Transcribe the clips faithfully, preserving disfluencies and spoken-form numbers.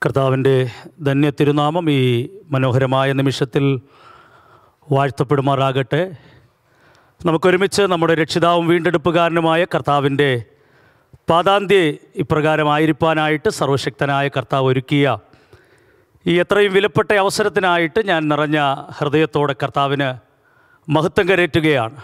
കർത്താവിൻ്റെ ധന്യ തിരുനാമം ഈ മനോഹരമായ നിമിഷത്തിൽ വാഴ്ത്തപ്പെടുമാറാകട്ടെ. നമുക്കൊരുമിച്ച് നമ്മുടെ രക്ഷിതാവും വീണ്ടെടുപ്പുകാരനുമായ കർത്താവിൻ്റെ പാദാന്ത്യേ ഇപ്രകാരമായിരിക്കാനായിട്ട് സർവശക്തനായ കർത്താവ് ഒരുക്കിയ ഈ എത്രയും വിലപ്പെട്ട അവസരത്തിനായിട്ട് ഞാൻ നിറഞ്ഞ ഹൃദയത്തോടെ കർത്താവിന് മഹത്വം കരേറ്റുകയാണ്.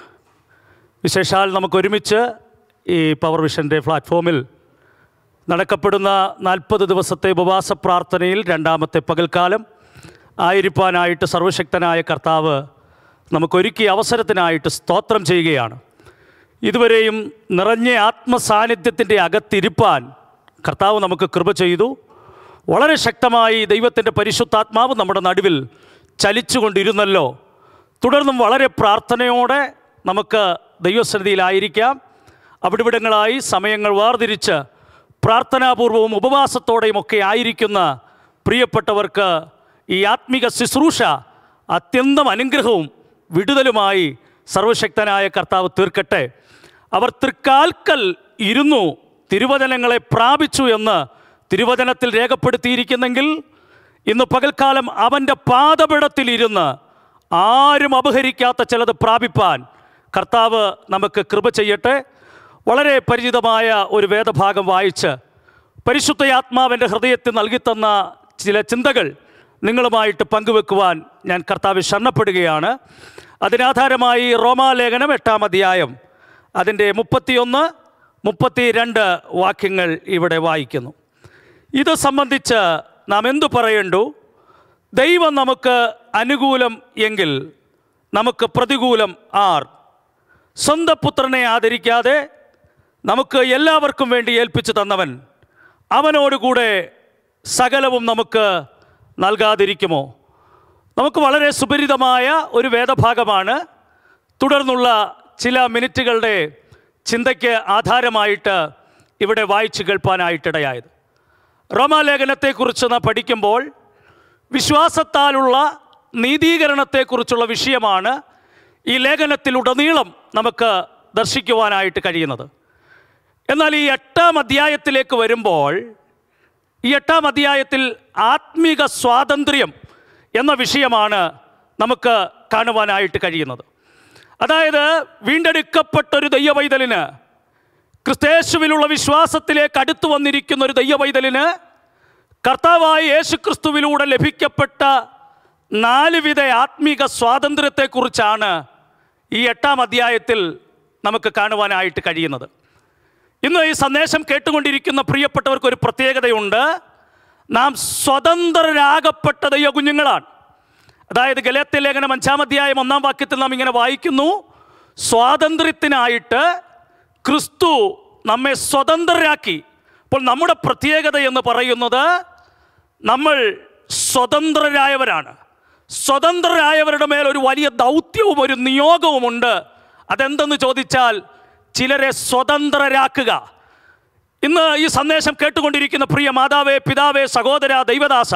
വിശേഷാൽ നമുക്കൊരുമിച്ച് ഈ പവർ വിഷൻ്റെ പ്ലാറ്റ്ഫോമിൽ നടക്കപ്പെടുന്ന നാൽപ്പത് ദിവസത്തെ ഉപവാസ പ്രാർത്ഥനയിൽ രണ്ടാമത്തെ പകൽക്കാലം ആയിരിക്കാനായിട്ട് സർവശക്തനായ കർത്താവ് നമുക്കൊരുക്കിയ അവസരത്തിനായിട്ട് സ്തോത്രം ചെയ്യുകയാണ്. ഇതുവരെയും നിറഞ്ഞ ആത്മസാന്നിധ്യത്തിൻ്റെ അകത്തിരിപ്പാൻ കർത്താവ് നമുക്ക് കൃപ ചെയ്തു. വളരെ ശക്തമായി ദൈവത്തിൻ്റെ പരിശുദ്ധാത്മാവ് നമ്മുടെ നടുവിൽ ചലിച്ചുകൊണ്ടിരുന്നല്ലോ. തുടർന്നും വളരെ പ്രാർത്ഥനയോടെ നമുക്ക് ദൈവസന്നിധിയിലായിരിക്കാം. അവിടിവിടങ്ങളായി സമയങ്ങൾ വേർതിരിച്ച് പ്രാർത്ഥനാപൂർവവും ഉപവാസത്തോടെയും ഒക്കെ ആയിരിക്കുന്ന പ്രിയപ്പെട്ടവർക്ക് ഈ ആത്മിക ശുശ്രൂഷ അത്യന്തം അനുഗ്രഹവും വിടുതലുമായി സർവശക്തനായ കർത്താവ് തീർക്കട്ടെ. അവർ തൃക്കാൽക്കൽ ഇരുന്നു തിരുവചനങ്ങളെ പ്രാപിച്ചു എന്ന് തിരുവചനത്തിൽ രേഖപ്പെടുത്തിയിരിക്കുന്നെങ്കിൽ ഇന്ന് പകൽക്കാലം അവൻ്റെ പാദപീഠത്തിലിരുന്ന് ആരും അപഹരിക്കാത്ത ചിലത് പ്രാപിപ്പാൻ കർത്താവ് നമുക്ക് കൃപ ചെയ്യട്ടെ. വളരെ പരിചിതമായ ഒരു വേദഭാഗം വായിച്ച് പരിശുദ്ധയാത്മാവിൻ്റെ ഹൃദയത്തിൽ നൽകിത്തന്ന ചില ചിന്തകൾ നിങ്ങളുമായിട്ട് പങ്കുവെക്കുവാൻ ഞാൻ കർത്താവിൽ ശരണപ്പെടുകയാണ്. അതിനാധാരമായി റോമാലേഖനം എട്ടാം അധ്യായം അതിൻ്റെ മുപ്പത്തിയൊന്ന് മുപ്പത്തി രണ്ട് വാക്യങ്ങൾ ഇവിടെ വായിക്കുന്നു. ഇത് സംബന്ധിച്ച് നാം എന്തു പറയണ്ടു? ദൈവം നമുക്ക് അനുകൂലം എങ്കിൽ നമുക്ക് പ്രതികൂലം ആർ? സ്വന്തം പുത്രനെ ആദരിക്കാതെ നമുക്ക് എല്ലാവർക്കും വേണ്ടി ഏൽപ്പിച്ചു തന്നവൻ അവനോടുകൂടെ സകലവും നമുക്ക് നൽകാതിരിക്കുമോ? നമുക്ക് വളരെ സുപരിതമായ ഒരു വേദഭാഗമാണ്. തുടർന്നുള്ള ചില മിനിറ്റുകളുടെ ചിന്തയ്ക്ക് ആധാരമായിട്ട് ഇവിടെ വായിച്ചു കേൾപ്പാനായിട്ടിടയായത്. റോമാലേഖനത്തെക്കുറിച്ച് നാം പഠിക്കുമ്പോൾ വിശ്വാസത്താലുള്ള നീതീകരണത്തെക്കുറിച്ചുള്ള വിഷയമാണ് ഈ ലേഖനത്തിലുടനീളം നമുക്ക് ദർശിക്കുവാനായിട്ട് കഴിയുന്നത്. എന്നാൽ ഈ എട്ടാം അധ്യായത്തിലേക്ക് വരുമ്പോൾ ഈ എട്ടാം അധ്യായത്തിൽ ആത്മീക സ്വാതന്ത്ര്യം എന്ന വിഷയമാണ് നമുക്ക് കാണുവാനായിട്ട് കഴിയുന്നത്. അതായത് വീണ്ടെടുക്കപ്പെട്ടൊരു ദൈവവൈതലിന്, ക്രിസ്തയേശുവിലുള്ള വിശ്വാസത്തിലേക്ക് അടുത്തു വന്നിരിക്കുന്ന ഒരു ദൈവവൈതലിന് കർത്താവായ യേശുക്രിസ്തുവിലൂടെ ലഭിക്കപ്പെട്ട നാലുവിധ ആത്മീക സ്വാതന്ത്ര്യത്തെക്കുറിച്ചാണ് ഈ എട്ടാം അധ്യായത്തിൽ നമുക്ക് കാണുവാനായിട്ട് കഴിയുന്നത്. ഇന്ന് ഈ സന്ദേശം കേട്ടുകൊണ്ടിരിക്കുന്ന പ്രിയപ്പെട്ടവർക്ക് ഒരു പ്രത്യേകതയുണ്ട്. നാം സ്വതന്ത്രരാകപ്പെട്ട ദൈവ കുഞ്ഞുങ്ങളാണ്. അതായത് ഗലാത്യ ലേഖനം അഞ്ചാം അധ്യായം ഒന്നാം വാക്യത്തിൽ നാം ഇങ്ങനെ വായിക്കുന്നു, സ്വാതന്ത്ര്യത്തിനായിട്ട് ക്രിസ്തു നമ്മെ സ്വതന്ത്രരാക്കി. അപ്പോൾ നമ്മുടെ പ്രത്യേകത എന്ന് പറയുന്നത് നമ്മൾ സ്വതന്ത്രരായവരാണ്. സ്വതന്ത്രരായവരുടെ മേൽ ഒരു വലിയ ദൗത്യവും ഒരു നിയോഗവുമുണ്ട്. അതെന്തെന്ന് ചോദിച്ചാൽ ചിലരെ സ്വതന്ത്രരാക്കുക. ഇന്ന് ഈ സന്ദേശം കേട്ടുകൊണ്ടിരിക്കുന്ന പ്രിയ മാതാവേ, പിതാവേ, സഹോദര, ദൈവദാസ,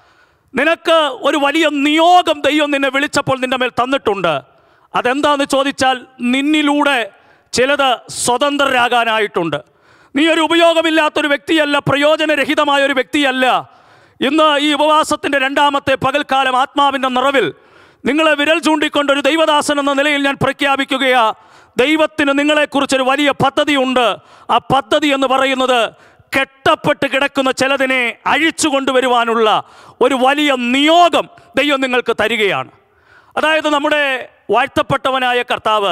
നിനക്ക് ഒരു വലിയ നിയോഗം ദൈവം നിന്നെ വിളിച്ചപ്പോൾ നിൻ്റെ മേൽ തന്നിട്ടുണ്ട്. അതെന്താണെന്ന് ചോദിച്ചാൽ നിന്നിലൂടെ ചിലത് സ്വതന്ത്രരാകാനായിട്ടുണ്ട്. നീ ഒരു ഉപയോഗമില്ലാത്തൊരു വ്യക്തിയല്ല, പ്രയോജനരഹിതമായ ഒരു വ്യക്തിയല്ല. ഇന്ന് ഈ ഉപവാസത്തിൻ്റെ രണ്ടാമത്തെ പകൽക്കാലം ആത്മാവിൻ്റെ നിറവിൽ നിങ്ങളെ വിരൽ ചൂണ്ടിക്കൊണ്ടൊരു ദൈവദാസൻ എന്ന നിലയിൽ ഞാൻ പ്രഖ്യാപിക്കുകയാ, ദൈവത്തിന് നിങ്ങളെക്കുറിച്ചൊരു വലിയ പദ്ധതിയുണ്ട്. ആ പദ്ധതി എന്ന് പറയുന്നത് കെട്ടപ്പെട്ട് കിടക്കുന്ന ചിലതിനെ അഴിച്ചു കൊണ്ടുവരുവാനുള്ള ഒരു വലിയ നിയോഗം ദൈവം നിങ്ങൾക്ക് തരികയാണ്. അതായത് നമ്മുടെ വാഴ്ത്തപ്പെട്ടവനായ കർത്താവ്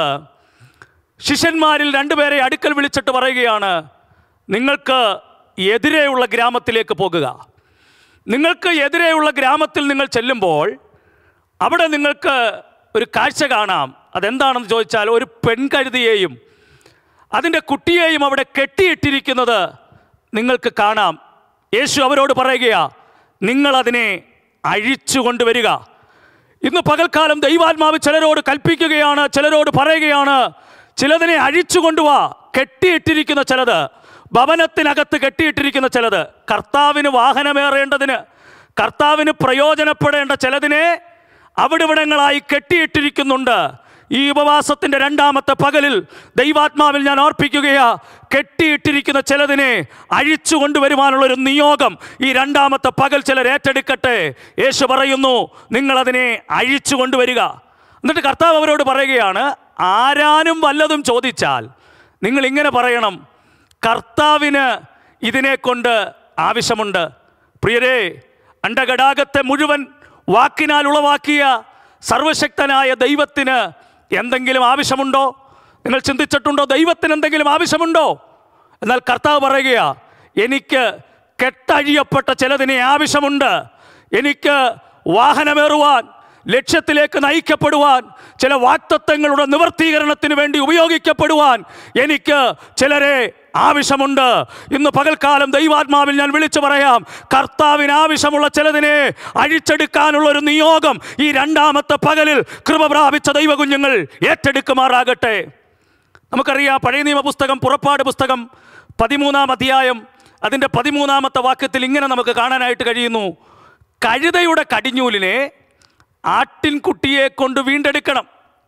ശിഷ്യന്മാരിൽ രണ്ടുപേരെ അടുക്കൽ വിളിച്ചിട്ട് പറയുകയാണ്, നിങ്ങൾക്ക് എതിരെയുള്ള ഗ്രാമത്തിലേക്ക് പോകുക. നിങ്ങൾക്ക് എതിരെയുള്ള ഗ്രാമത്തിൽ നിങ്ങൾ ചെല്ലുമ്പോൾ അവിടെ നിങ്ങൾക്ക് ഒരു കാഴ്ച കാണാം. അതെന്താണെന്ന് ചോദിച്ചാൽ ഒരു പെൺകഴുതിയെയും അതിൻ്റെ കുട്ടിയെയും അവിടെ കെട്ടിയിട്ടിരിക്കുന്നത് നിങ്ങൾക്ക് കാണാം. യേശു അവരോട് പറയുകയാ, നിങ്ങളതിനെ അഴിച്ചു കൊണ്ടുവരിക. ഇന്ന് പകൽക്കാലം ദൈവാത്മാവ് ചിലരോട് കൽപ്പിക്കുകയാണ്, ചിലരോട് പറയുകയാണ്, ചിലതിനെ അഴിച്ചു കൊണ്ടുവാ. കെട്ടിയിട്ടിരിക്കുന്ന ചിലത്, ഭവനത്തിനകത്ത് കെട്ടിയിട്ടിരിക്കുന്ന ചിലത്, കർത്താവിന് വാഹനമേറേണ്ടതിന്, കർത്താവിന് പ്രയോജനപ്പെടേണ്ട ചിലതിനെ അവിടിവിടങ്ങളായി കെട്ടിയിട്ടിരിക്കുന്നുണ്ട്. ഈ ഉപവാസത്തിൻ്റെ രണ്ടാമത്തെ പകലിൽ ദൈവാത്മാവിൽ ഞാൻ ഓർപ്പിക്കുകയാ, കെട്ടിയിട്ടിരിക്കുന്ന ചിലതിനെ അഴിച്ചു കൊണ്ടുവരുവാനുള്ളൊരു നിയോഗം ഈ രണ്ടാമത്തെ പകൽ ചിലർ ഏറ്റെടുക്കട്ടെ. യേശു പറയുന്നു, നിങ്ങളതിനെ അഴിച്ചു കൊണ്ടുവരിക. എന്നിട്ട് കർത്താവ് അവരോട് പറയുകയാണ്, ആരാനും വല്ലതും ചോദിച്ചാൽ നിങ്ങൾ ഇങ്ങനെ പറയണം, കർത്താവിന് ഇതിനെക്കൊണ്ട് ആവശ്യമുണ്ട്. പ്രിയരേ, അണ്ടഘടാകത്തെ മുഴുവൻ വാക്കിനാൽ ഉളവാക്കിയ സർവശക്തനായ ദൈവത്തിന് എന്തെങ്കിലും ആവശ്യമുണ്ടോ? നിങ്ങൾ ചിന്തിച്ചിട്ടുണ്ടോ ദൈവത്തിന് എന്തെങ്കിലും ആവശ്യമുണ്ടോ? എന്നാൽ കർത്താവ് പറയുകയാ, എനിക്ക് കെട്ടഴിയപ്പെട്ട ചിലതിനെ ആവശ്യമുണ്ട്. എനിക്ക് വാഹനമേറുവാൻ, ലക്ഷ്യത്തിലേക്ക് നയിക്കപ്പെടുവാൻ, ചില വാഗ്ദത്തങ്ങളുടെ നിവർത്തീകരണത്തിന് വേണ്ടി ഉപയോഗിക്കപ്പെടുവാൻ എനിക്ക് ചിലരെ ആവശ്യമുണ്ട്. ഇന്ന് പകൽക്കാലം ദൈവാത്മാവിൽ ഞാൻ വിളിച്ചു പറയാം, കർത്താവിന് ആവശ്യമുള്ള ചിലതിനെ അഴിച്ചെടുക്കാനുള്ളൊരു നിയോഗം ഈ രണ്ടാമത്തെ പകലിൽ കൃപ പ്രാപിച്ച ദൈവകുഞ്ഞുങ്ങൾ ഏറ്റെടുക്കുമാറാകട്ടെ. നമുക്കറിയാം, പഴയ നിയമ പുസ്തകം പുറപ്പാട് പുസ്തകം പതിമൂന്നാം അധ്യായം അതിൻ്റെ പതിമൂന്നാമത്തെ വാക്യത്തിൽ ഇങ്ങനെ നമുക്ക് കാണാനായിട്ട് കഴിയുന്നു, കഴുതയുടെ കടിഞ്ഞൂലിനെ ആട്ടിൻകുട്ടിയെ കൊണ്ട് വീണ്ടെടുക്കണം.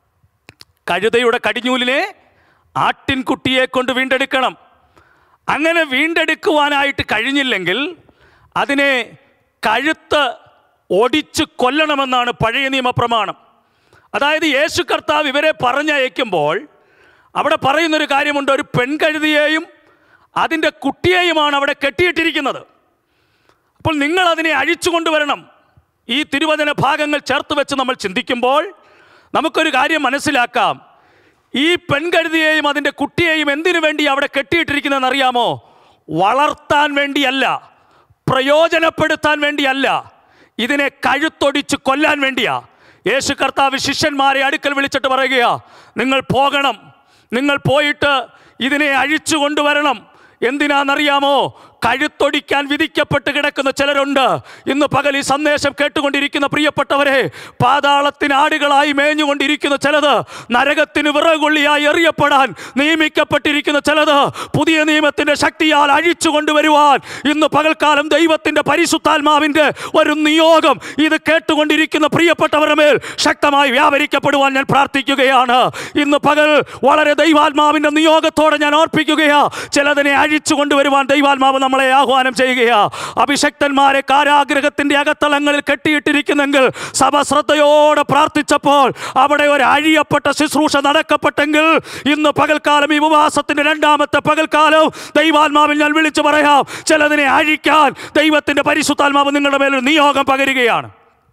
കഴുതയുടെ കടിഞ്ഞൂലിനെ ആട്ടിൻകുട്ടിയെ കൊണ്ട് വീണ്ടെടുക്കണം. അങ്ങനെ വീണ്ടെടുക്കുവാനായിട്ട് കഴിഞ്ഞില്ലെങ്കിൽ അതിനെ കഴുത്ത് ഒടിച്ച് കൊല്ലണമെന്നാണ് പഴയ നിയമപ്രമാണം. അതായത് യേശു കർത്താവ് ഇവരെ പറഞ്ഞയക്കുമ്പോൾ അവിടെ പറയുന്നൊരു കാര്യമുണ്ട്, ഒരു പെൺകഴുതിയെയും അതിൻ്റെ കുട്ടിയെയുമാണ് അവിടെ കെട്ടിയിട്ടിരിക്കുന്നത്. അപ്പോൾ നിങ്ങൾ അതിനെ അഴിച്ചു കൊണ്ടുവരണം. ഈ തിരുവചന ഭാഗങ്ങൾ ചേർത്ത് വെച്ച് നമ്മൾ ചിന്തിക്കുമ്പോൾ നമുക്കൊരു കാര്യം മനസ്സിലാക്കാം. ഈ പെൺകഴുതിയെയും അതിൻ്റെ കുട്ടിയെയും എന്തിനു വേണ്ടി അവിടെ കെട്ടിയിട്ടിരിക്കുന്നതെന്ന് അറിയാമോ? വളർത്താൻ വേണ്ടിയല്ല, പ്രയോജനപ്പെടുത്താൻ വേണ്ടിയല്ല, ഇതിനെ കഴുത്തൊടിച്ച് കൊല്ലാൻ വേണ്ടിയാ. യേശു കർത്താവ് ശിഷ്യന്മാരെ അടുക്കൽ വിളിച്ചിട്ട് പറയുകയാ, നിങ്ങൾ പോകണം, നിങ്ങൾ പോയിട്ട് ഇതിനെ അഴിച്ചു കൊണ്ടുവരണം. എന്തിനാണെന്നറിയാമോ? കഴുത്തൊടിക്കാൻ വിധിക്കപ്പെട്ട് കിടക്കുന്ന ചിലരുണ്ട്. ഇന്ന് പകൽ ഈ സന്ദേശം കേട്ടുകൊണ്ടിരിക്കുന്ന പ്രിയപ്പെട്ടവരെ, പാതാളത്തിന് ആടുകളായി മേഞ്ഞുകൊണ്ടിരിക്കുന്ന ചിലത്, നരകത്തിന് വിറകൊള്ളിയായി എറിയപ്പെടാൻ നിയമിക്കപ്പെട്ടിരിക്കുന്ന ചിലത് പുതിയ നിയമത്തിൻ്റെ ശക്തിയാൽ അഴിച്ചു കൊണ്ടുവരുവാൻ ഇന്ന് പകൽക്കാലം ദൈവത്തിൻ്റെ പരിശുദ്ധാത്മാവിൻ്റെ ഒരു നിയോഗം ഇത് കേട്ടുകൊണ്ടിരിക്കുന്ന പ്രിയപ്പെട്ടവരുടെ മേൽ ശക്തമായി വ്യാപരിക്കപ്പെടുവാൻ ഞാൻ പ്രാർത്ഥിക്കുകയാണ്. ഇന്ന് പകൽ വളരെ ദൈവാത്മാവിൻ്റെ നിയോഗത്തോടെ ഞാൻ ഓർപ്പിക്കുകയാ, ചിലതിനെ അഴിച്ചു കൊണ്ടുവരുവാൻ ദൈവാത്മാവ് നമ്മളെ ആഹ്വാനം ചെയ്യുകയാ. അഭിഷക്തന്മാരെ കാരാഗ്രഹത്തിന്റെ അകത്തളങ്ങളിൽ കെട്ടിയിട്ടിരിക്കുന്നെങ്കിൽ സഭ ശ്രദ്ധയോടെ പ്രാർത്ഥിച്ചപ്പോൾ അവിടെ ഒരു അഴിയപ്പെട്ട ശുശ്രൂഷ നടക്കപ്പെട്ടെങ്കിൽ ഇന്ന് പകൽക്കാലം ഈ ഉപവാസത്തിന്റെ രണ്ടാമത്തെ പകൽക്കാലം ദൈവാത്മാവിൽ ഞാൻ വിളിച്ചു പറയാം, ചിലതിനെ അഴിക്കാൻ ദൈവത്തിന്റെ പരിശുദ്ധാത്മാവ് നിങ്ങളുടെ മേലൊരു നിയോഗം പകരുകയാണ്.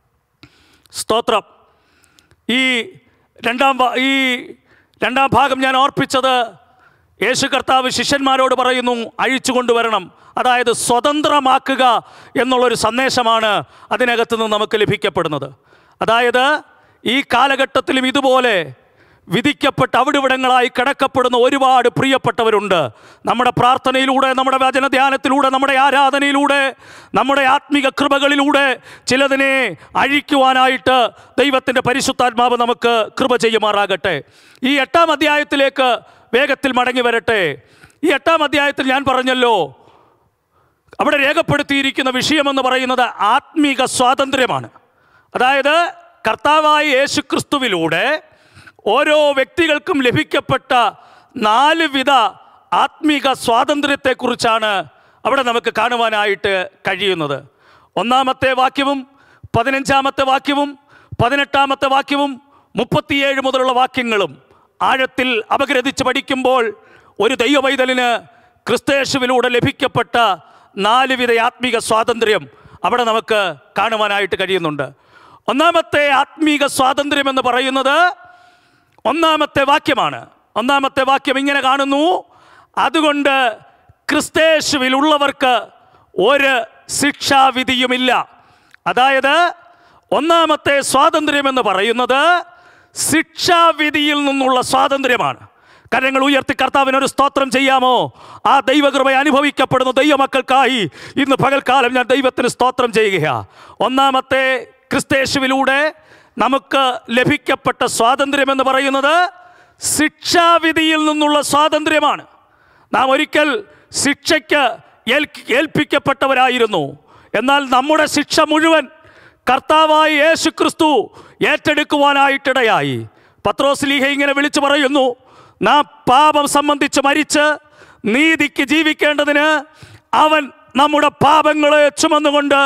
സ്തോത്രം. ഈ രണ്ടാം ഈ രണ്ടാം ഭാഗം ഞാൻ ഓർപ്പിച്ചത്, യേശു കർത്താവ് ശിഷ്യന്മാരോട് പറയുന്നു അഴിച്ചു കൊണ്ടുവരണം, അതായത് സ്വതന്ത്രമാക്കുക എന്നുള്ളൊരു സന്ദേശമാണ് അതിനകത്ത് നിന്ന് നമുക്ക് ലഭിക്കപ്പെടുന്നത്. അതായത് ഈ കാലഘട്ടത്തിലും ഇതുപോലെ വിധിക്കപ്പെട്ട് അവിടിവിടങ്ങളായി കിടക്കപ്പെടുന്ന ഒരുപാട് പ്രിയപ്പെട്ടവരുണ്ട്. നമ്മുടെ പ്രാർത്ഥനയിലൂടെ, നമ്മുടെ വചനധ്യാനത്തിലൂടെ, നമ്മുടെ ആരാധനയിലൂടെ, നമ്മുടെ ആത്മീക കൃപകളിലൂടെ ചിലതിനെ അഴിക്കുവാനായിട്ട് ദൈവത്തിൻ്റെ പരിശുദ്ധാത്മാവ് നമുക്ക് കൃപ ചെയ്യുമാറാകട്ടെ. ഈ എട്ടാം അധ്യായത്തിലേക്ക് വേഗത്തിൽ മടങ്ങി വരട്ടെ. ഈ എട്ടാം അധ്യായത്തിൽ ഞാൻ പറഞ്ഞല്ലോ, അവിടെ രേഖപ്പെടുത്തിയിരിക്കുന്ന വിഷയമെന്ന് പറയുന്നത് ആത്മീക സ്വാതന്ത്ര്യമാണ്. അതായത് കർത്താവായ യേശു ക്രിസ്തുവിലൂടെ ഓരോ വ്യക്തികൾക്കും ലഭിക്കപ്പെട്ട നാല് വിധ ആത്മീക സ്വാതന്ത്ര്യത്തെക്കുറിച്ചാണ് അവിടെ നമുക്ക് കാണുവാനായിട്ട് കഴിയുന്നത്. ഒന്നാമത്തെ വാക്യവും പതിനഞ്ചാമത്തെ വാക്യവും പതിനെട്ടാമത്തെ വാക്യവും മുപ്പത്തിയേഴ് മുതലുള്ള വാക്യങ്ങളും ആഴത്തിൽ അപഗ്രഥിച്ച് പഠിക്കുമ്പോൾ ഒരു ദൈവവൈതലിന് ക്രിസ്തയേശുവിലൂടെ ലഭിക്കപ്പെട്ട നാല് വിധ ആത്മീക സ്വാതന്ത്ര്യം അവിടെ നമുക്ക് കാണുവാനായിട്ട് കഴിയുന്നുണ്ട്. ഒന്നാമത്തെ ആത്മീക സ്വാതന്ത്ര്യം എന്ന് പറയുന്നത് ഒന്നാമത്തെ വാക്യമാണ്. ഒന്നാമത്തെ വാക്യം ഇങ്ങനെ കാണുന്നു, അതുകൊണ്ട് ക്രിസ്തയേശുവിലുള്ളവർക്ക് ഒരു ശിക്ഷാവിധിയുമില്ല. അതായത് ഒന്നാമത്തെ സ്വാതന്ത്ര്യം എന്ന് പറയുന്നത് ശിക്ഷാവിധിയിൽ നിന്നുള്ള സ്വാതന്ത്ര്യമാണ്. കരങ്ങൾ ഉയർത്തി കർത്താവിനൊരു സ്തോത്രം ചെയ്യാമോ? ആ ദൈവകൃപ അനുഭവിക്കപ്പെടുന്ന ദൈവമക്കൾക്കായി ഇന്ന് പകൽക്കാലം ഞാൻ ദൈവത്തിന് സ്തോത്രം ചെയ്യുകയാണ്. ഒന്നാമത്തെ ക്രിസ്തയേശുവിലൂടെ നമുക്ക് ലഭിക്കപ്പെട്ട സ്വാതന്ത്ര്യം എന്ന് പറയുന്നത് ശിക്ഷാവിധിയിൽ നിന്നുള്ള സ്വാതന്ത്ര്യമാണ്. നാം ഒരിക്കൽ ശിക്ഷയ്ക്ക് ഏൽപ്പിക്കപ്പെട്ടവരായിരുന്നു. എന്നാൽ നമ്മുടെ ശിക്ഷ മുഴുവൻ കർത്താവായ യേശു ക്രിസ്തു ഏറ്റെടുക്കുവാനായിട്ടിടയായി. പത്രോസ് ലീഹ ഇങ്ങനെ വിളിച്ചു പറയുന്നു, നാം പാപം സംബന്ധിച്ച് മരിച്ച് നീതിക്ക് ജീവിക്കേണ്ടതിന് അവൻ നമ്മുടെ പാപങ്ങളെ ചുമന്നുകൊണ്ട്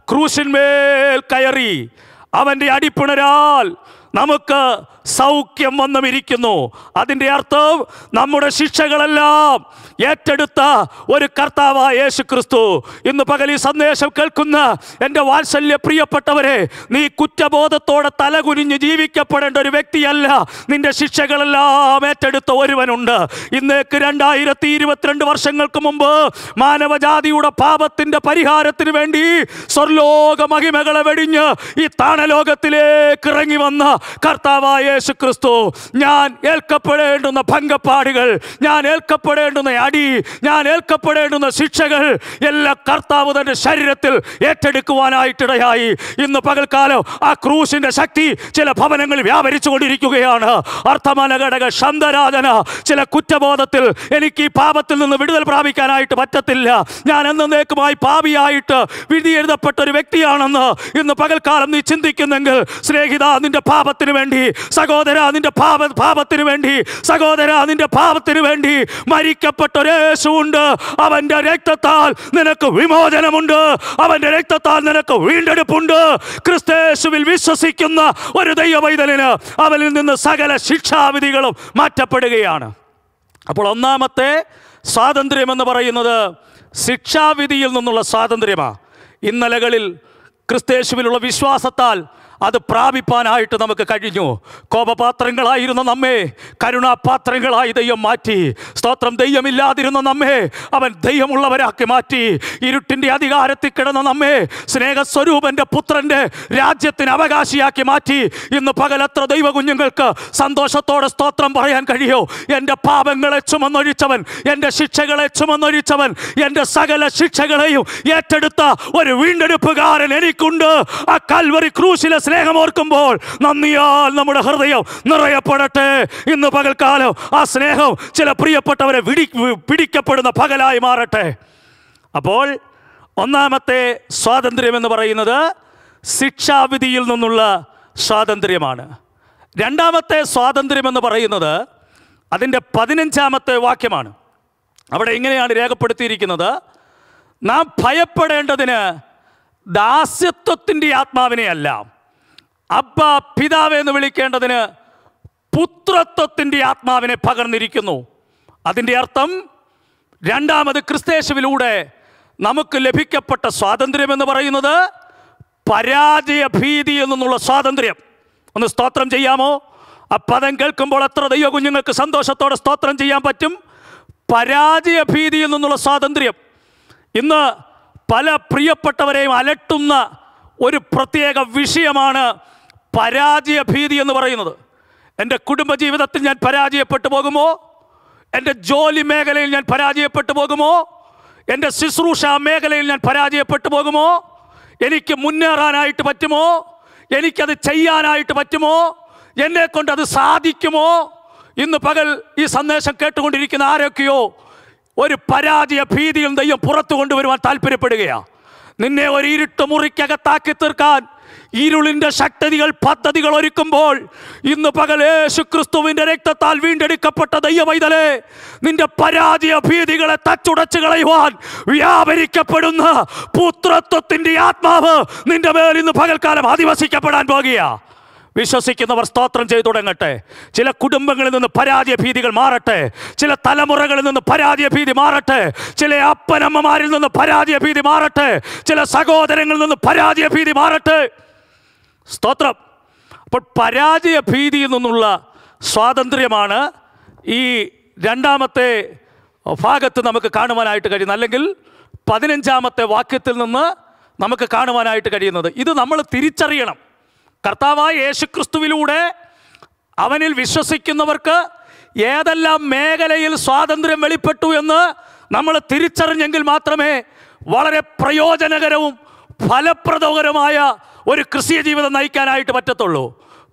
ക്രൂശിന്മേൽ കയറി. അവൻ്റെ അടിപ്പിണരാൽ നമുക്ക് സൗഖ്യം വന്നുമിരിക്കുന്നു. അതിൻ്റെ അർത്ഥം നമ്മുടെ ശിക്ഷകളെല്ലാം ഏറ്റെടുത്ത ഒരു കർത്താവായ യേശു ക്രിസ്തു. ഇന്ന് പകൽ ഈ സന്ദേശം കേൾക്കുന്ന എൻ്റെ വാത്സല്യ പ്രിയപ്പെട്ടവരെ, നീ കുറ്റബോധത്തോടെ തലകുനിഞ്ഞ് ജീവിക്കപ്പെടേണ്ട ഒരു വ്യക്തിയല്ല. നിന്റെ ശിക്ഷകളെല്ലാം ഏറ്റെടുത്ത ഒരുവനുണ്ട്. ഇന്നേക്ക് രണ്ടായിരത്തി ഇരുപത്തിരണ്ട് വർഷങ്ങൾക്ക് മുമ്പ് മാനവജാതിയുടെ പാപത്തിൻ്റെ പരിഹാരത്തിന് വേണ്ടി സ്വർലോക മഹിമകളെ വെടിഞ്ഞ് ഈ താണലോകത്തിലേക്ക് ഇറങ്ങി വന്ന കർത്താവായ യേശു ക്രിസ്തു, ഞാൻ ഏൽക്കപ്പെടേണ്ടുന്ന ഭംഗപ്പാടുകൾ, ഞാൻ ഏൽക്കപ്പെടേണ്ടുന്ന അടി, ഞാൻ ഏൽക്കപ്പെടേണ്ടുന്ന ശിക്ഷകൾ എല്ലാം കർത്താവ് തന്റെ ശരീരത്തിൽ ഏറ്റെടുക്കുവാനായിട്ടിടയായി. ഇന്ന് പകൽക്കാലം ആ ക്രൂശിന്റെ ശക്തി ചില ഭവനങ്ങളിൽ വ്യാപരിച്ചു കൊണ്ടിരിക്കുകയാണ്. അർത്ഥമനഘടക ശബ്ദരാജന ചില കുറ്റബോധത്തിൽ എനിക്ക് ഈ പാപത്തിൽ നിന്ന് വിടുതൽ പ്രാപിക്കാനായിട്ട് പറ്റത്തില്ല, ഞാൻ എന്നേക്കുമായി പാപിയായിട്ട് വിധി എഴുതപ്പെട്ട ഒരു വ്യക്തിയാണെന്ന് ഇന്ന് പകൽക്കാലം നീ ചിന്തിക്കുന്നെങ്കിൽ, സ്നേഹിത, നിന്റെ പാപത്തിന് വേണ്ടി, സഹോദര നിന്റെ പാപ പാപത്തിന് വേണ്ടി സഹോദര നിന്റെ പാപത്തിന് വേണ്ടി മരിക്കപ്പെട്ട ഒരു യേശുവുണ്ട്. അവന്റെ രക്തത്താൽ നിനക്ക് വിമോചനമുണ്ട്, അവന്റെ രക്തത്താൽ നിനക്ക് വീണ്ടെടുപ്പുണ്ട്. ക്രിസ്തയേശുവിൽ വിശ്വസിക്കുന്ന ഒരു ദൈവവൈതലിന് അവനിൽ നിന്ന് സകല ശിക്ഷാവിധികളും മാറ്റപ്പെടുകയാണ്. അപ്പോൾ ഒന്നാമത്തെ സ്വാതന്ത്ര്യം എന്ന് പറയുന്നത് ശിക്ഷാവിധിയിൽ നിന്നുള്ള സ്വാതന്ത്ര്യമാണ്. ഇന്നലകളിൽ ക്രിസ്തയേശുവിലുള്ള വിശ്വാസത്താൽ അത് പ്രാപിപ്പാനായിട്ട് നമുക്ക് കഴിഞ്ഞു. കോപപാത്രങ്ങളായിരുന്ന നമ്മെ കരുണാപാത്രങ്ങളായി ദൈവം മാറ്റി. സ്തോത്രം. ദൈവമില്ലാതിരുന്ന നമ്മെ അവൻ ദൈവമുള്ളവരാക്കി മാറ്റി. ഇരുട്ടിൻ്റെ അധികാരത്തിൽ കിടന്ന നമ്മെ സ്നേഹസ്വരൂപൻ്റെ പുത്രൻ്റെ രാജ്യത്തിന് അവകാശിയാക്കി മാറ്റി. ഇന്ന് പകലത്ര ദൈവ കുഞ്ഞുങ്ങൾക്ക് സന്തോഷത്തോടെ സ്തോത്രം പറയാൻ കഴിയോ? എൻ്റെ പാപങ്ങളെ ചുമന്നൊഴിച്ചവൻ, എൻ്റെ ശിക്ഷകളെ ചുമന്നൊഴിച്ചവൻ, എൻ്റെ സകല ശിക്ഷകളെയും ഏറ്റെടുത്ത ഒരു വീണ്ടെടുപ്പുകാരൻ എനിക്കുണ്ട്. ആ കൽവറി ക്രൂശിലെ സ്നേഹമോർക്കുമ്പോൾ നന്ദിയാൽ നമ്മുടെ ഹൃദയം നിറയപ്പെടട്ടെ. ഇന്ന് പകൽക്കാലം ആ സ്നേഹം ചില പ്രിയപ്പെട്ടവരെ പിടി പിടിക്കപ്പെടുന്ന പകലായി മാറട്ടെ. അപ്പോൾ ഒന്നാമത്തെ സ്വാതന്ത്ര്യം എന്ന് പറയുന്നത് ശിക്ഷാവിധിയിൽ നിന്നുള്ള സ്വാതന്ത്ര്യമാണ്. രണ്ടാമത്തെ സ്വാതന്ത്ര്യം എന്ന് പറയുന്നത് അതിൻ്റെ പതിനഞ്ചാമത്തെ വാക്യമാണ്. അവിടെ ഇങ്ങനെയാണ് രേഖപ്പെടുത്തിയിരിക്കുന്നത്, നാം ഭയപ്പെടേണ്ടതിന് ദാസ്യത്വത്തിൻ്റെ ആത്മാവിനെയല്ല, അബ്ബ പിതാവ് എന്ന് വിളിക്കേണ്ടതിന് പുത്രത്വത്തിൻ്റെ ആത്മാവിനെ പകർന്നിരിക്കുന്നു. അതിൻ്റെ അർത്ഥം രണ്ടാമത് ക്രിസ്തയേശുവിലൂടെ നമുക്ക് ലഭിക്കപ്പെട്ട സ്വാതന്ത്ര്യം എന്ന് പറയുന്നത് പരാജയ ഭീതിയിൽ നിന്നുള്ള സ്വാതന്ത്ര്യം. ഒന്ന് സ്തോത്രം ചെയ്യാമോ? ആ പദം കേൾക്കുമ്പോൾ എത്ര ദൈവ കുഞ്ഞുങ്ങൾക്ക് സന്തോഷത്തോടെ സ്തോത്രം ചെയ്യാൻ പറ്റും. പരാജയ ഭീതിയിൽ നിന്നുള്ള സ്വാതന്ത്ര്യം ഇന്ന് പല പ്രിയപ്പെട്ടവരെയും അലട്ടുന്ന ഒരു പ്രത്യേക വിഷയമാണ് പരാജയ ഭീതി എന്ന് പറയുന്നത്. എൻ്റെ കുടുംബജീവിതത്തിൽ ഞാൻ പരാജയപ്പെട്ടു പോകുമോ? എൻ്റെ ജോലി മേഖലയിൽ ഞാൻ പരാജയപ്പെട്ടു പോകുമോ? എൻ്റെ ശുശ്രൂഷ മേഖലയിൽ ഞാൻ പരാജയപ്പെട്ടു പോകുമോ? എനിക്ക് മുന്നേറാനായിട്ട് പറ്റുമോ? എനിക്കത് ചെയ്യാനായിട്ട് പറ്റുമോ? എന്നെ കൊണ്ട് അത് സാധിക്കുമോ? ഇന്ന് പകൽ ഈ സന്ദേശം കേട്ടുകൊണ്ടിരിക്കുന്ന ആരൊക്കെയോ ഒരു പരാജയ ഭീതിയിൽ ദൈവം പുറത്തു കൊണ്ടുവരുവാൻ താല്പര്യപ്പെടുകയാണ്. നിന്നെ ഒരു ഇരുട്ട് മുറിക്കകത്താക്കി തീർക്കാൻ ഇരുളിൻ്റെ ശക്തികൾ പദ്ധതികൾ ഒരുക്കുമ്പോൾ ഇന്ന് പകൽ യേശു ക്രിസ്തുവിൻ്റെ രക്തത്താൽ വീണ്ടെടുക്കപ്പെട്ട ദൈവവൈതലേ, നിന്റെ പരാജയ ഭീതികളെ തച്ചുടച്ചു കളയുവാൻ വ്യാപരിക്കപ്പെടുന്ന പുത്രത്വത്തിൻ്റെ ആത്മാവ് നിന്റെ മേൽ ഇന്ന് പകൽക്കാലം അധിവസിക്കപ്പെടാൻ പോകുകയാ. വിശ്വസിക്കുന്നവർ സ്തോത്രം ചെയ്തു തുടങ്ങട്ടെ. ചില കുടുംബങ്ങളിൽ നിന്ന് പരാജയ ഭീതികൾ മാറട്ടെ, ചില തലമുറകളിൽ നിന്ന് പരാജയ ഭീതി മാറട്ടെ, ചില അപ്പനമ്മമാരിൽ നിന്ന് പരാജയ ഭീതി മാറട്ടെ, ചില സഹോദരങ്ങളിൽ നിന്ന് പരാജയ ഭീതി മാറട്ടെ. സ്തോത്രം. അപ്പോൾ പരാജയ ഭീതിയിൽ നിന്നുള്ള സ്വാതന്ത്ര്യമാണ് ഈ രണ്ടാമത്തെ ഭാഗത്ത് നമുക്ക് കാണുവാനായിട്ട് കഴിയുന്നത്, അല്ലെങ്കിൽ പതിനഞ്ചാമത്തെ വാക്യത്തിൽ നിന്ന് നമുക്ക് കാണുവാനായിട്ട് കഴിയുന്നത്. ഇത് നമ്മൾ തിരിച്ചറിയണം. കർത്താവായ യേശുക്രിസ്തുവിലൂടെ അവനിൽ വിശ്വസിക്കുന്നവർക്ക് ഏതെല്ലാം മേഖലയിൽ സ്വാതന്ത്ര്യം വെളിപ്പെട്ടു എന്ന് നമ്മൾ തിരിച്ചറിഞ്ഞെങ്കിൽ മാത്രമേ വളരെ പ്രയോജനകരവും ഫലപ്രദകരമായ ഒരു ക്രിസ്തീയ ജീവിതം നയിക്കാനായിട്ട് പറ്റത്തുള്ളൂ.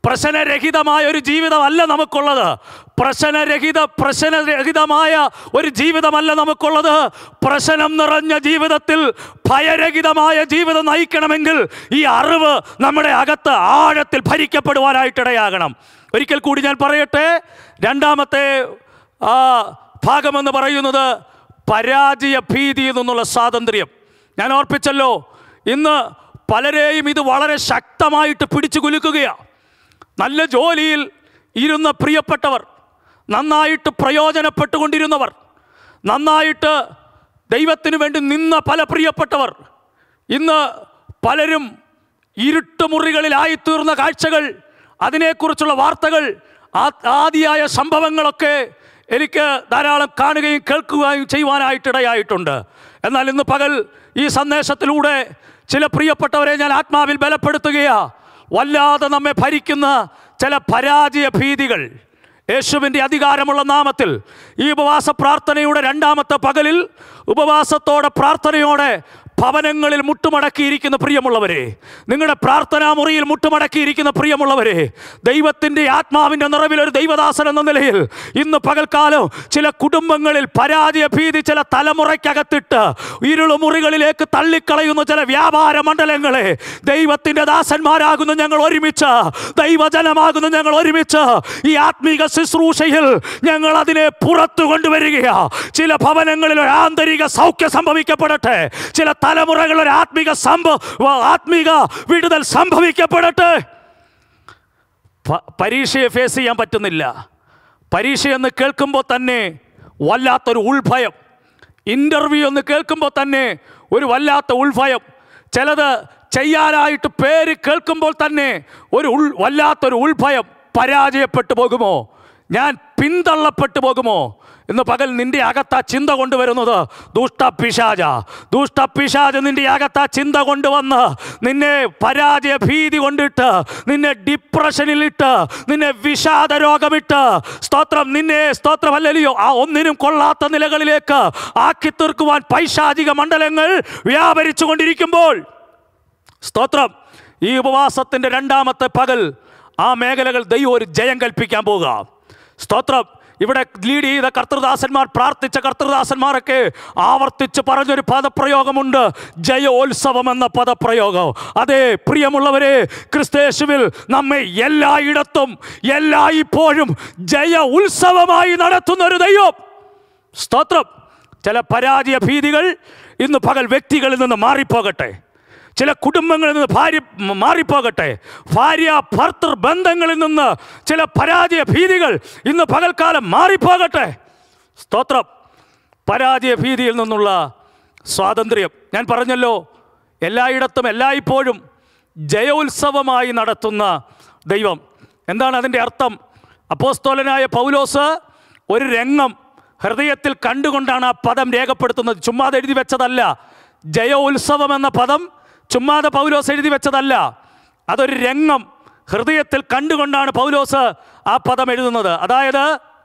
പ്രശ്നരഹിതമായ ഒരു ജീവിതമല്ല നമുക്കുള്ളത്. പ്രശ്നരഹിത പ്രശ്നരഹിതമായ ഒരു ജീവിതമല്ല നമുക്കുള്ളത്. പ്രശ്നം നിറഞ്ഞ ജീവിതത്തിൽ ഭയരഹിതമായ ജീവിതം നയിക്കണമെങ്കിൽ ഈ അറിവ് നമ്മുടെ അകത്ത് ആഴത്തിൽ ഭരിക്കപ്പെടുവാനായിട്ടിടയാകണം. ഒരിക്കൽ കൂടി ഞാൻ പറയട്ടെ, രണ്ടാമത്തെ ആ ഭാഗമെന്ന് പറയുന്നത് പരാജയ ഭീതിയിൽ നിന്നുള്ള സ്വാതന്ത്ര്യം. ഞാൻ ഓർപ്പിച്ചല്ലോ, ഇന്ന് പലരെയും ഇത് വളരെ ശക്തമായിട്ട് പിടിച്ചു കുലുക്കുകയാണ്. നല്ല ജോലിയിൽ ഇരുന്ന പ്രിയപ്പെട്ടവർ, നന്നായിട്ട് പ്രയോജനപ്പെട്ടുകൊണ്ടിരുന്നവർ, നന്നായിട്ട് ദൈവത്തിന് വേണ്ടി നിന്ന പല പ്രിയപ്പെട്ടവർ, ഇന്ന് പലരും ഇരുട്ടുമുറികളിലായിത്തീർന്ന കാഴ്ചകൾ, അതിനെക്കുറിച്ചുള്ള വാർത്തകൾ, ആദിയായ സംഭവങ്ങളൊക്കെ എനിക്ക് ധാരാളം കാണുകയും കേൾക്കുകയും ചെയ്യുവാനായിട്ടിടയായിട്ടുണ്ട്. എന്നാൽ ഇന്ന് പകൽ ഈ സന്ദേശത്തിലൂടെ ചില പ്രിയപ്പെട്ടവരെ ഞാൻ ആത്മാവിൽ ബലപ്പെടുത്തുകയാണ്. വല്ലാതെ നമ്മെ ഭരിക്കുന്ന ചില പരാജയ ഭീതികൾ യേശുവിൻ്റെ അധികാരമുള്ള നാമത്തിൽ ഈ ഉപവാസ പ്രാർത്ഥനയുടെ രണ്ടാമത്തെ പകലിൽ ഉപവാസത്തോടെ പ്രാർത്ഥനയോടെ ഭവനങ്ങളിൽ മുട്ടുമടക്കിയിരിക്കുന്ന പ്രിയമുള്ളവരെ, നിങ്ങളുടെ പ്രാർത്ഥനാ മുറിയിൽ മുട്ടുമടക്കിയിരിക്കുന്ന പ്രിയമുള്ളവരെ, ദൈവത്തിൻ്റെ ആത്മാവിൻ്റെ നിറവിൽ ഒരു ദൈവദാസൻ എന്ന നിലയിൽ ഇന്ന് പകൽക്കാലം ചില കുടുംബങ്ങളിൽ പരാജയ ഭീതി ചില തലമുറയ്ക്കകത്തിട്ട് ഇരുളുമുറികളിലേക്ക് തള്ളിക്കളയുന്ന ചില വ്യാപാര മണ്ഡലങ്ങളെ ദൈവത്തിൻ്റെ ദാസന്മാരാകുന്ന ഞങ്ങൾ ഒരുമിച്ച്, ദൈവജനമാകുന്ന ഞങ്ങൾ ഒരുമിച്ച് ഈ ആത്മീക ശുശ്രൂഷയിൽ ഞങ്ങൾ അതിനെ പുറത്തു കൊണ്ടുവരികയാ. ചില ഭവനങ്ങളിൽ ഒരു ആന്തരിക സൗഖ്യം സംഭവിക്കപ്പെടട്ടെ. ചില തലമുറകൾ ഒരു ആത്മീക സംഭവ ആത്മീക വിടുതൽ സംഭവിക്കപ്പെടട്ടെ. പരീക്ഷയെ ഫേസ് ചെയ്യാൻ പറ്റുന്നില്ല. പരീക്ഷയെന്ന് കേൾക്കുമ്പോൾ തന്നെ വല്ലാത്തൊരു ഉൾഭയം. ഇൻ്റർവ്യൂ എന്ന് കേൾക്കുമ്പോൾ തന്നെ ഒരു വല്ലാത്ത ഉൾഭയം. ചിലത് ചെയ്യാനായിട്ട് പേര് കേൾക്കുമ്പോൾ തന്നെ ഒരു ഉൾ വല്ലാത്തൊരു ഉൾഭയം. പരാജയപ്പെട്ടു പോകുമോ, ഞാൻ പിന്തള്ളപ്പെട്ടു പോകുമോ? ഇന്ന് പകൽ നിൻ്റെ അകത്താ ചിന്ത കൊണ്ടുവരുന്നത് ദുഷ്ടപിശാച. ദുഷ്ടപിശാച നിൻ്റെ അകത്താ ചിന്ത കൊണ്ടുവന്ന് നിന്നെ പരാജയ ഭീതി കൊണ്ടിട്ട്, നിന്നെ ഡിപ്രഷനിലിട്ട്, നിന്നെ വിഷാദ രോഗമിട്ട്, സ്തോത്രം, നിന്നെ സ്തോത്രമല്ലയോ ആ ഒന്നിനും കൊള്ളാത്ത നിലകളിലേക്ക് ആക്കി തീർക്കുവാൻ പൈശാചിക മണ്ഡലങ്ങൾ വ്യാപരിച്ചു കൊണ്ടിരിക്കുമ്പോൾ, സ്തോത്രം, ഈ ഉപവാസത്തിൻ്റെ രണ്ടാമത്തെ പകൽ ആ മേഖലകൾ ദൈവം ഒരു ജയം കൽപ്പിക്കാൻ പോകുക. സ്തോത്രം. ഇവിടെ ലീഡ് ചെയ്ത കർത്തൃദാസന്മാർ, പ്രാർത്ഥിച്ച കർത്തൃദാസന്മാരൊക്കെ ആവർത്തിച്ച് പറഞ്ഞൊരു പദപ്രയോഗമുണ്ട്, ജയോത്സവം എന്ന പദപ്രയോഗം. അതേ പ്രിയമുള്ളവരെ, ക്രിസ്തയേശുവിൽ നമ്മെ എല്ലായിടത്തും എല്ലായ്പ്പോഴും ജയ ഉത്സവമായി നടത്തുന്ന ഒരു ദൈവം. സ്തോത്രം. ചില പരാജയ ഭീതികൾ ഇന്ന് പകൽ വ്യക്തികളിൽ നിന്ന് മാറിപ്പോകട്ടെ. ചില കുടുംബങ്ങളിൽ നിന്ന് ഭാര്യ മാറിപ്പോകട്ടെ. ഭാര്യ ഭർത്തൃ ബന്ധങ്ങളിൽ നിന്ന് ചില പരാജയ ഭീതികൾ ഇന്ന് പകൽക്കാലം മാറിപ്പോകട്ടെ. സ്തോത്രം. പരാജയ ഭീതിയിൽ നിന്നുള്ള സ്വാതന്ത്ര്യം. ഞാൻ പറഞ്ഞല്ലോ, എല്ലായിടത്തും എല്ലായ്പ്പോഴും ജയോത്സവമായി നടത്തുന്ന ദൈവം. എന്താണ് അതിൻ്റെ അർത്ഥം? അപ്പോസ്തലനായ പൗലോസ് ഒരു രംഗം ഹൃദയത്തിൽ കണ്ടുകൊണ്ടാണ് ആ പദം രേഖപ്പെടുത്തുന്നത്. ചുമ്മാതെ എഴുതി വെച്ചതല്ല. ജയോത്സവം എന്ന പദം ചുമ്മാതെ പൗലോസ് എഴുതി വെച്ചതല്ല. അതൊരു രംഗം ഹൃദയത്തിൽ കണ്ടുകൊണ്ടാണ് പൗലോസ് ആ പദം എഴുതുന്നത്. അതായത്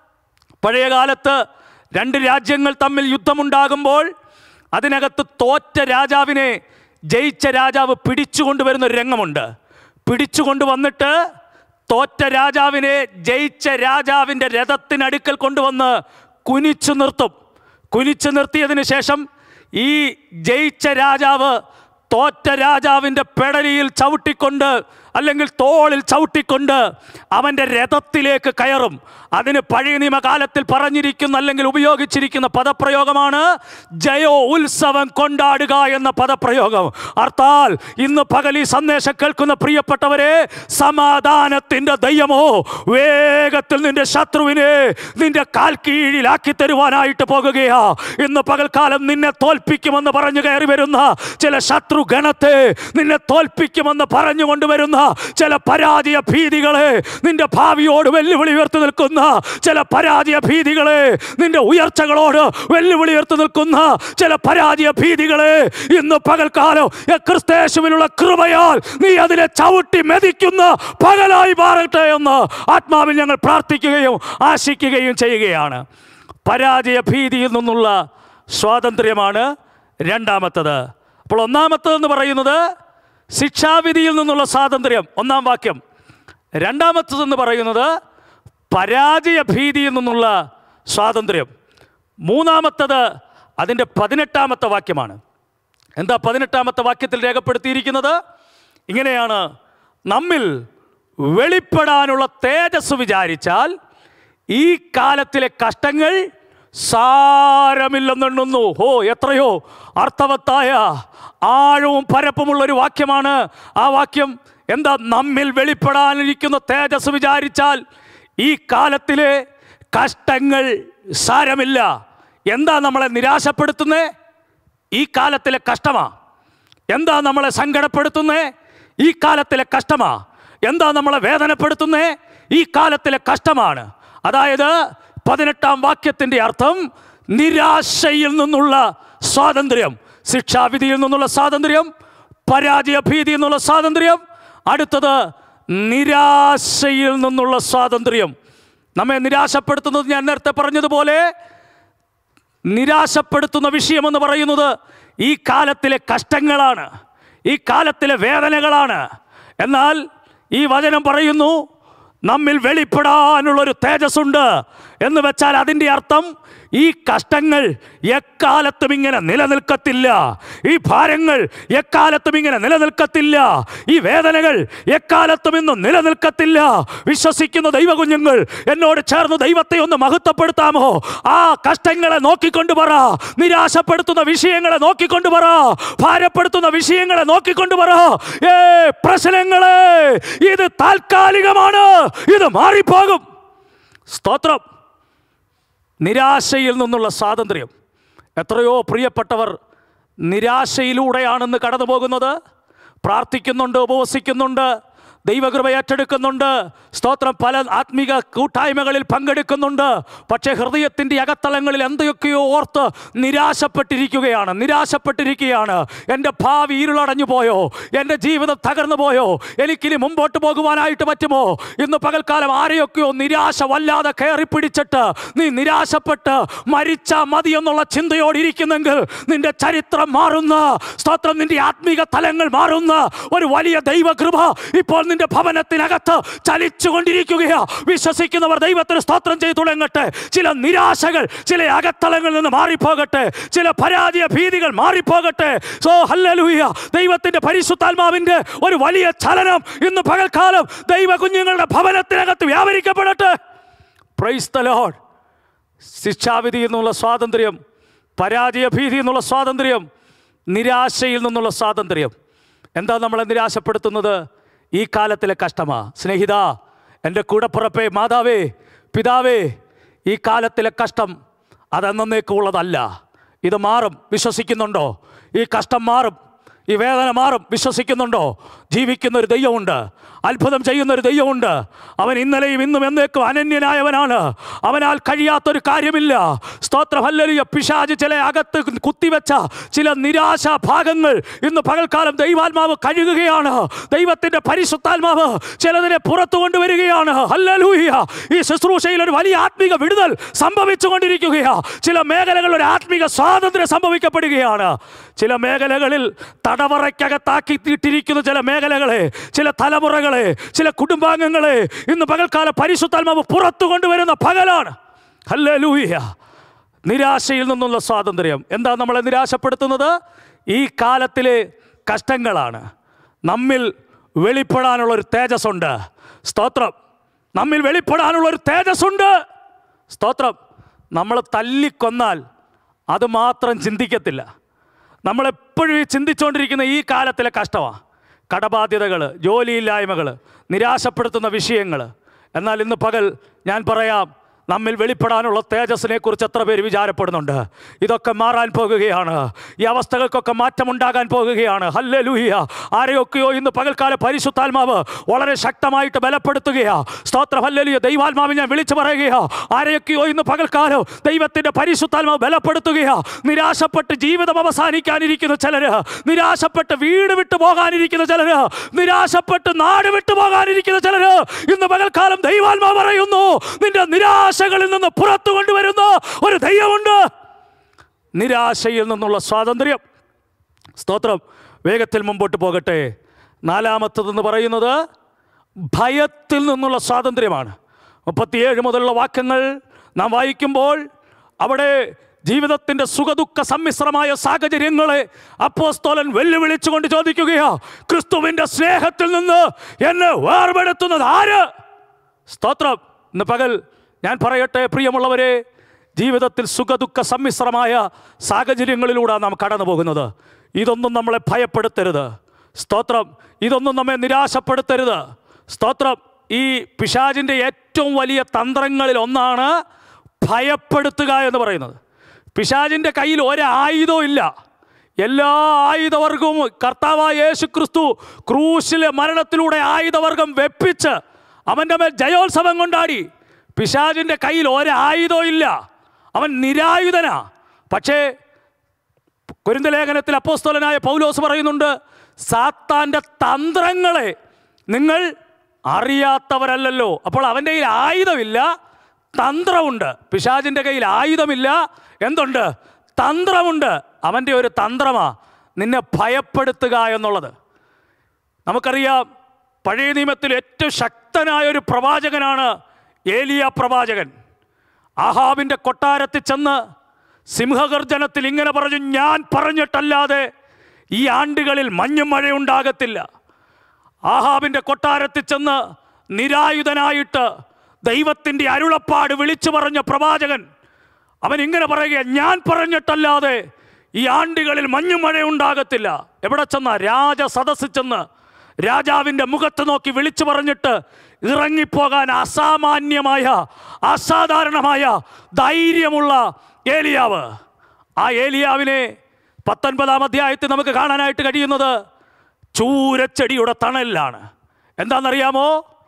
പഴയകാലത്ത് രണ്ട് രാജ്യങ്ങൾ തമ്മിൽ യുദ്ധമുണ്ടാകുമ്പോൾ അതിനകത്ത് തോറ്റ രാജാവിനെ ജയിച്ച രാജാവ് പിടിച്ചുകൊണ്ടുവരുന്ന ഒരു രംഗമുണ്ട്. പിടിച്ചുകൊണ്ടുവന്നിട്ട് തോറ്റ രാജാവിനെ ജയിച്ച രാജാവിൻ്റെ രഥത്തിനടുക്കൽ കൊണ്ടുവന്ന് കുനിച്ചു നിർത്തും. കുനിച്ചു നിർത്തിയതിന് ശേഷം ഈ ജയിച്ച രാജാവ് തോറ്റ രാജാവിൻ്റെ പെടലിയിൽ ചവിട്ടിക്കൊണ്ട് അല്ലെങ്കിൽ തോളിൽ ചവിട്ടിക്കൊണ്ട് അവൻ്റെ രഥത്തിലേക്ക് കയറും. അതിന് പഴയ നിയമകാലത്തിൽ പറഞ്ഞിരിക്കുന്ന അല്ലെങ്കിൽ ഉപയോഗിച്ചിരിക്കുന്ന പദപ്രയോഗമാണ് ജയോ ഉത്സവം കൊണ്ടാടുക എന്ന പദപ്രയോഗം. അർത്ഥാൽ ഇന്ന് പകൽ ഈ സന്ദേശം കേൾക്കുന്ന പ്രിയപ്പെട്ടവരെ, സമാധാനത്തിൻ്റെ ദൈവമോ വേഗത്തിൽ നിന്റെ ശത്രുവിനെ നിന്റെ കാൽ കീഴിലാക്കി തരുവാനായിട്ട് പോകുകയാ. ഇന്ന് പകൽക്കാലം നിന്നെ തോൽപ്പിക്കുമെന്ന് പറഞ്ഞു കയറി വരുന്ന ചില ശത്രു ഗണത്തെ, നിന്നെ തോൽപ്പിക്കുമെന്ന് പറഞ്ഞു കൊണ്ടുവരുന്ന ചില പരാജയ ഭീതികളെ, നിന്റെ ഭാവിയോട് വെല്ലുവിളി ഉയർത്തി നിൽക്കുന്ന ചില പരാജയ ഭീതികളെ, നിന്റെ ഉയർച്ചകളോട് വെല്ലുവിളി ഉയർത്തി നിൽക്കുന്ന ചില പരാജയ ഭീതികളെ ഇന്ന് പകൽക്കാലം ക്രിസ്തയേശുവിലുള്ള കൃപയാൽ നീ അതിനെ ചവിട്ടി മെതിക്കുന്ന പകലായി മാറട്ടെ എന്ന് ആത്മാവിൽ ഞങ്ങൾ പ്രാർത്ഥിക്കുകയും ആശിക്കുകയും ചെയ്യുകയാണ്. പരാജയ ഭീതിയിൽ നിന്നുള്ള സ്വാതന്ത്ര്യമാണ് രണ്ടാമത്തത്. അപ്പോൾ ഒന്നാമത്തതെന്ന് പറയുന്നത് ശിക്ഷാവിധിയിൽ നിന്നുള്ള സ്വാതന്ത്ര്യം. ഒന്നാം വാക്യം, രണ്ടാമത്തതെന്ന് പറയുന്നത് പരാജയ ഭീതിയിൽ നിന്നുള്ള സ്വാതന്ത്ര്യം. മൂന്നാമത്തത് അതിൻ്റെ പതിനെട്ടാമത്തെ വാക്യമാണ്. എന്താ പതിനെട്ടാമത്തെ വാക്യത്തിൽ രേഖപ്പെടുത്തിയിരിക്കുന്നത്? ഇങ്ങനെയാണ്: നമ്മിൽ വെളിപ്പെടാനുള്ള തേജസ് വിചാരിച്ചാൽ ഈ കാലത്തിലെ കഷ്ടങ്ങൾ സാരമില്ലെന്നെണ്ണുന്നു. ഓ, എത്രയോ അർത്ഥവത്തായ ആഴവും പരപ്പുമുള്ളൊരു വാക്യമാണ് ആ വാക്യം. എന്താ? നമ്മിൽ വെളിപ്പെടാനിരിക്കുന്ന തേജസ് വിചാരിച്ചാൽ ഈ കാലത്തിലെ കഷ്ടങ്ങൾ സാരമില്ല. എന്താ നമ്മളെ നിരാശപ്പെടുത്തുന്നേ? ഈ കാലത്തിലെ കഷ്ടമാ. എന്താ നമ്മളെ സങ്കടപ്പെടുത്തുന്നേ? ഈ കാലത്തിലെ കഷ്ടമാ. എന്താ നമ്മളെ വേദനപ്പെടുത്തുന്നേ? ഈ കാലത്തിലെ കഷ്ടമാണ്. അതായത് പതിനെട്ടാം വാക്യത്തിൻ്റെ അർത്ഥം നിരാശയിൽ നിന്നുള്ള സ്വാതന്ത്ര്യം, ശിക്ഷാവിധിയിൽ നിന്നുള്ള സ്വാതന്ത്ര്യം, പരാജയ ഭീതിയിൽ നിന്നുള്ള സ്വാതന്ത്ര്യം. അടുത്തത് നിരാശയിൽ നിന്നുള്ള സ്വാതന്ത്ര്യം. നമ്മെ നിരാശപ്പെടുത്തുന്നത് ഞാൻ നേരത്തെ പറഞ്ഞതുപോലെ നിരാശപ്പെടുത്തുന്ന വിഷയമെന്ന് പറയുന്നത് ഈ കാലത്തിലെ കഷ്ടങ്ങളാണ്, ഈ കാലത്തിലെ വേദനകളാണ്. എന്നാൽ ഈ വചനം പറയുന്നു നമ്മിൽ വെളിപ്പെടാനുള്ളൊരു തേജസ്സുണ്ട് എന്ന് വെച്ചാൽ അതിൻ്റെ അർത്ഥം ഈ കഷ്ടങ്ങൾ എക്കാലത്തും ഇങ്ങനെ നിലനിൽക്കത്തില്ല, ഈ ഭാരങ്ങൾ എക്കാലത്തും ഇങ്ങനെ നിലനിൽക്കത്തില്ല, ഈ വേദനകൾ എക്കാലത്തും ഇന്നും നിലനിൽക്കത്തില്ല. വിശ്വസിക്കുന്ന ദൈവകുഞ്ഞുങ്ങൾ എന്നോട് ചേർന്ന് ദൈവത്തെ ഒന്ന് മഹത്വപ്പെടുത്താമോ? ആ കഷ്ടങ്ങളെ നോക്കിക്കൊണ്ട് പറ, നിരാശപ്പെടുത്തുന്ന വിഷയങ്ങളെ നോക്കിക്കൊണ്ട് പറ, ഭാരപ്പെടുത്തുന്ന വിഷയങ്ങളെ നോക്കിക്കൊണ്ട് പറ, ഏ പ്രശ്നങ്ങളെ, ഇത് താൽക്കാലികമാണ്, ഇത് മാറിപ്പോകും. സ്തോത്രം. നിരാശയിൽ നിന്നുള്ള സ്വാതന്ത്ര്യം. എത്രയോ പ്രിയപ്പെട്ടവർ നിരാശയിലൂടെയാണെന്ന് കടന്നു പോകുന്നത്. പ്രാർത്ഥിക്കുന്നുണ്ട്, ഉപവസിക്കുന്നുണ്ട്, ദൈവകൃപ ഏറ്റെടുക്കുന്നുണ്ട്, സ്തോത്രം, പല ആത്മീക കൂട്ടായ്മകളിൽ പങ്കെടുക്കുന്നുണ്ട്. പക്ഷേ ഹൃദയത്തിൻ്റെ അകത്തളങ്ങളിൽ എന്തൊക്കെയോ ഓർത്ത് നിരാശപ്പെട്ടിരിക്കുകയാണ് നിരാശപ്പെട്ടിരിക്കുകയാണ് എൻ്റെ ഭാവി ഇരുളടഞ്ഞു പോയോ? എൻ്റെ ജീവിതം തകർന്നു പോയോ? എനിക്കിനി മുമ്പോട്ട് പോകുവാനായിട്ട് പറ്റുമോ? ഇന്ന് പകൽക്കാലം ആരെയൊക്കെയോ നിരാശ വല്ലാതെ കയറി പിടിച്ചിട്ട് നീ നിരാശപ്പെട്ട് മരിച്ചാൽ മതി എന്നുള്ള ചിന്തയോടിരിക്കുന്നെങ്കിൽ നിന്റെ ചരിത്രം മാറുന്ന, സ്തോത്രം, നിന്റെ ആത്മീക തലങ്ങൾ മാറുന്ന ഒരു വലിയ ദൈവകൃപ ഇപ്പോൾ നിന്റെ ഭവനത്തിനകത്ത് ചലിച്ചുകൊണ്ടിരിക്കുകയാ. വിശ്വസിക്കുന്നവർ ദൈവത്തിന് സ്തോത്രം ചെയ്തു തുടങ്ങട്ടെ. ചില നിരാശകൾ, ചില അകത്തളങ്ങളിൽ നിന്ന് മാറിപ്പോകട്ടെ, ചില പരാജയ ഭീതികൾ മാറിപ്പോകട്ടെ. So hallelujah. ദൈവത്തിന്റെ പരിശുദ്ധാത്മാവിന്റെ ഒരു വലിയ ചലനം ഇന്ന് പകൽക്കാലം ദൈവ കുഞ്ഞുങ്ങളുടെ ഭവനത്തിനകത്ത് വ്യാപരിക്കപ്പെടട്ടെ. Praise the lord. ശിക്ഷാവിധിയിൽ നിന്നുള്ള സ്വാതന്ത്ര്യം, പരാജയ ഭീതിയിൽ നിന്നുള്ള സ്വാതന്ത്ര്യം, നിരാശയിൽ നിന്നുള്ള സ്വാതന്ത്ര്യം. എന്താ നമ്മളെ നിരാശപ്പെടുത്തുന്നത്? ഈ കാലത്തിലെ കഷ്ടമാ. സ്നേഹിത, എൻ്റെ കൂടപ്പുറപ്പേ, മാതാവേ, പിതാവേ, ഈ കാലത്തിലെ കഷ്ടം അതെന്നേക്കുള്ളതല്ല. ഇത് മാറും. വിശ്വസിക്കുന്നുണ്ടോ? ഈ കഷ്ടം മാറും, ഈ വേദന മാറും. വിശ്വസിക്കുന്നുണ്ടോ? ജീവിക്കുന്നൊരു ദൈവമുണ്ട്, അത്ഭുതം ചെയ്യുന്നൊരു ദൈവമുണ്ട്. അവൻ ഇന്നലെയും ഇന്നും എന്നേക്കും അനന്യനായവനാണ്. അവനാൽ കഴിയാത്തൊരു കാര്യമില്ല. സ്തോത്രം, ഹല്ലേലൂയ. പിശാച് ചില അകത്ത് കുത്തിവെച്ച ചില നിരാശാ ഭാഗങ്ങൾ ഇന്ന് പകൽക്കാലം ദൈവാത്മാവ് കഴുകുകയാണ്. ദൈവത്തിൻ്റെ പരിശുദ്ധാത്മാവ് ചിലതിനെ പുറത്തു കൊണ്ടുവരികയാണ്. ഹല്ലേലൂയ. ഈ ശുശ്രൂഷയിൽ ഒരു വലിയ ആത്മീക വിടുതൽ സംഭവിച്ചുകൊണ്ടിരിക്കുകയാണ്. ചില മേഖലകളിൽ ഒരു ആത്മീക സ്വാതന്ത്ര്യം സംഭവിക്കപ്പെടുകയാണ്. ചില മേഖലകളിൽ തടവറയ്ക്കകത്താക്കിയിട്ടിരിക്കുന്ന ചില മേഖലകളെ, ചില തലമുറകളെ, ചില കുടുംബാംഗങ്ങളെ ഇന്ന് പകൽക്കാലം പരിശുദ്ധാത്മാവ് പുറത്തു കൊണ്ടുവരുന്ന പകലാണ്. ഹല്ലേലൂയ. നിരാശയിൽ നിന്നുള്ള സ്വാതന്ത്ര്യം. എന്താ നമ്മളെ നിരാശപ്പെടുത്തുന്നത്? ഈ കാലത്തിലെ കഷ്ടങ്ങളാണ്. നമ്മിൽ വെളിപ്പെടാനുള്ളൊരു തേജസ്സുണ്ട്. സ്തോത്രം. നമ്മിൽ വെളിപ്പെടാനുള്ളൊരു തേജസ്സുണ്ട്. സ്തോത്രം. നമ്മൾ തല്ലിക്കൊന്നാൽ അത് മാത്രം ചിന്തിക്കത്തില്ല. നമ്മളെപ്പോഴും ഈ ചിന്തിച്ചുകൊണ്ടിരിക്കുന്ന ഈ കാലത്തിലെ കഷ്ടമാണ്. കടബാധ്യതകൾ, ജോലിയില്ലായ്മകൾ, നിരാശപ്പെടുത്തുന്ന വിഷയങ്ങൾ. എന്നാൽ ഇന്ന് പകൽ ഞാൻ പറയാം, നമ്മിൽ വെളിപ്പെടാനുള്ള തേജസ്സിനെ കുറിച്ച് എത്ര പേര് വിചാരപ്പെടുന്നുണ്ട്? ഇതൊക്കെ മാറാൻ പോകുകയാണ്. ഈ അവസ്ഥകൾക്കൊക്കെ മാറ്റമുണ്ടാകാൻ പോകുകയാണ്. ഹല്ലേലൂയ. ആരെയൊക്കെയോ ഇന്ന് പകൽക്കാല പരിശുദ്ധാത്മാവ് വളരെ ശക്തമായിട്ട് ബലപ്പെടുത്തുകയാ. സ്തോത്രം, ഹല്ലേലൂയ. ദൈവാത്മാവ് ഞാൻ വിളിച്ചു പറയുകയാ. ആരെയൊക്കെയോ ഇന്ന് പകൽക്കാലം ദൈവത്തിൻ്റെ പരിശുദ്ധാത്മാവ് ബലപ്പെടുത്തുകയാ. നിരാശപ്പെട്ട് ജീവിതം അവസാനിക്കാനിരിക്കുന്ന ചിലര്, നിരാശപ്പെട്ട് വീട് വിട്ടു പോകാനിരിക്കുന്ന ചിലര്, നിരാശപ്പെട്ട് നാട് വിട്ടു പോകാനിരിക്കുന്ന ചിലര് ഇന്ന് പകൽക്കാലം ദൈവാത്മാവ് പറയുന്നു, നിന്റെ നിരാശ ിൽ നിന്ന് പുറത്തു കൊണ്ടുവരുന്ന ഒരു ദൈവമുണ്ട്. നിരാശയിൽ നിന്നുള്ള സ്വാതന്ത്ര്യം. സ്തോത്രം. വേഗത്തിൽ മുമ്പോട്ട് പോകട്ടെ. നാലാമത്തതെന്ന് പറയുന്നത് ഭയത്തിൽ നിന്നുള്ള സ്വാതന്ത്ര്യമാണ്. മുപ്പത്തിയേഴ് മുതലുള്ള വാക്യങ്ങൾ നാം വായിക്കുമ്പോൾ അവിടെ ജീവിതത്തിൻ്റെ സുഖദുഃഖ സമ്മിശ്രമായ സാഹചര്യങ്ങളെ അപ്പോസ്തലൻ വെല്ലുവിളിച്ചുകൊണ്ട് ചോദിക്കുകയാ, ക്രിസ്തുവിൻ്റെ സ്നേഹത്തിൽ നിന്ന് എന്നെ വേർപെടുത്തുന്നത് ആര്? സ്തോത്രം. ഇന്ന് പകൽ ഞാൻ പറയട്ടെ പ്രിയമുള്ളവരെ, ജീവിതത്തിൽ സുഖദുഃഖ സമ്മിശ്രമായ സാഹചര്യങ്ങളിലൂടെയാണ് നാം കടന്നു പോകുന്നത്. ഇതൊന്നും നമ്മളെ ഭയപ്പെടുത്തരുത്. സ്തോത്രം. ഇതൊന്നും നമ്മെ നിരാശപ്പെടുത്തരുത്. സ്തോത്രം. ഈ പിശാചിൻ്റെ ഏറ്റവും വലിയ തന്ത്രങ്ങളിൽ ഒന്നാണ് ഭയപ്പെടുത്തുക എന്ന് പറയുന്നത്. പിശാചിൻ്റെ കയ്യിൽ ഒരായുധവും ഇല്ല. എല്ലാ ആയുധവർഗവും കർത്താവായ യേശു ക്രിസ്തു ക്രൂശിലെ മരണത്തിലൂടെ ആയുധവർഗം വെപ്പിച്ച് അവൻ്റെ മേൽ ജയോത്സവം കൊണ്ടാടി. പിശാചിൻ്റെ കയ്യിൽ ഒരായുധവും ഇല്ല. അവൻ നിരായുധനാ. പക്ഷേ കൊരിന്ത്യർ ലേഖനത്തിൽ അപ്പോസ്തലനായ പൗലോസ് പറയുന്നുണ്ട്, സാത്താൻ്റെ തന്ത്രങ്ങളെ നിങ്ങൾ അറിയാത്തവരല്ലല്ലോ. അപ്പോൾ അവൻ്റെ കയ്യിൽ ആയുധമില്ല, തന്ത്രമുണ്ട്. പിശാചിൻ്റെ കയ്യിൽ ആയുധമില്ല, എന്തുണ്ട്? തന്ത്രമുണ്ട്. അവൻ്റെ ഒരു തന്ത്രമാ നിന്നെ ഭയപ്പെടുത്തുക എന്നുള്ളത്. നമുക്കറിയാം, പഴയ നിയമത്തിൽ ഏറ്റവും ശക്തനായ ഒരു പ്രവാചകനാണ് ഏലിയ പ്രവാചകൻ. ആഹാബിൻ്റെ കൊട്ടാരത്തിൽ ചെന്ന് സിംഹഗർജനത്തിൽ ഇങ്ങനെ പറഞ്ഞു, ഞാൻ പറഞ്ഞിട്ടല്ലാതെ ഈ ആണ്ടുകളിൽ മഞ്ഞും മഴയുണ്ടാകത്തില്ല. ആഹാബിൻ്റെ കൊട്ടാരത്തിൽ ചെന്ന് നിരായുധനായിട്ട് ദൈവത്തിൻ്റെ അരുളപ്പാട് വിളിച്ചു പറഞ്ഞ പ്രവാചകൻ അവൻ ഇങ്ങനെ പറയുക, ഞാൻ പറഞ്ഞിട്ടല്ലാതെ ഈ ആണ്ടുകളിൽ മഞ്ഞും മഴയുണ്ടാകത്തില്ല. എവിടെ ചെന്ന? രാജസദസ്സിൽ ചെന്ന് രാജാവിൻ്റെ മുഖത്ത് നോക്കി വിളിച്ചു പറഞ്ഞിട്ട് ഇറങ്ങിപ്പോകാൻ അസാമാന്യമായ അസാധാരണമായ ധൈര്യമുള്ള ഏലിയാവ്. ആ ഏലിയാവിനെ പത്തൊൻപതാം അധ്യായത്തിൽ നമുക്ക് കാണാനായിട്ട് കഴിയുന്നത് ചൂരച്ചെടിയുടെ തണലിലാണ്. എന്താണെന്നറിയാമോ?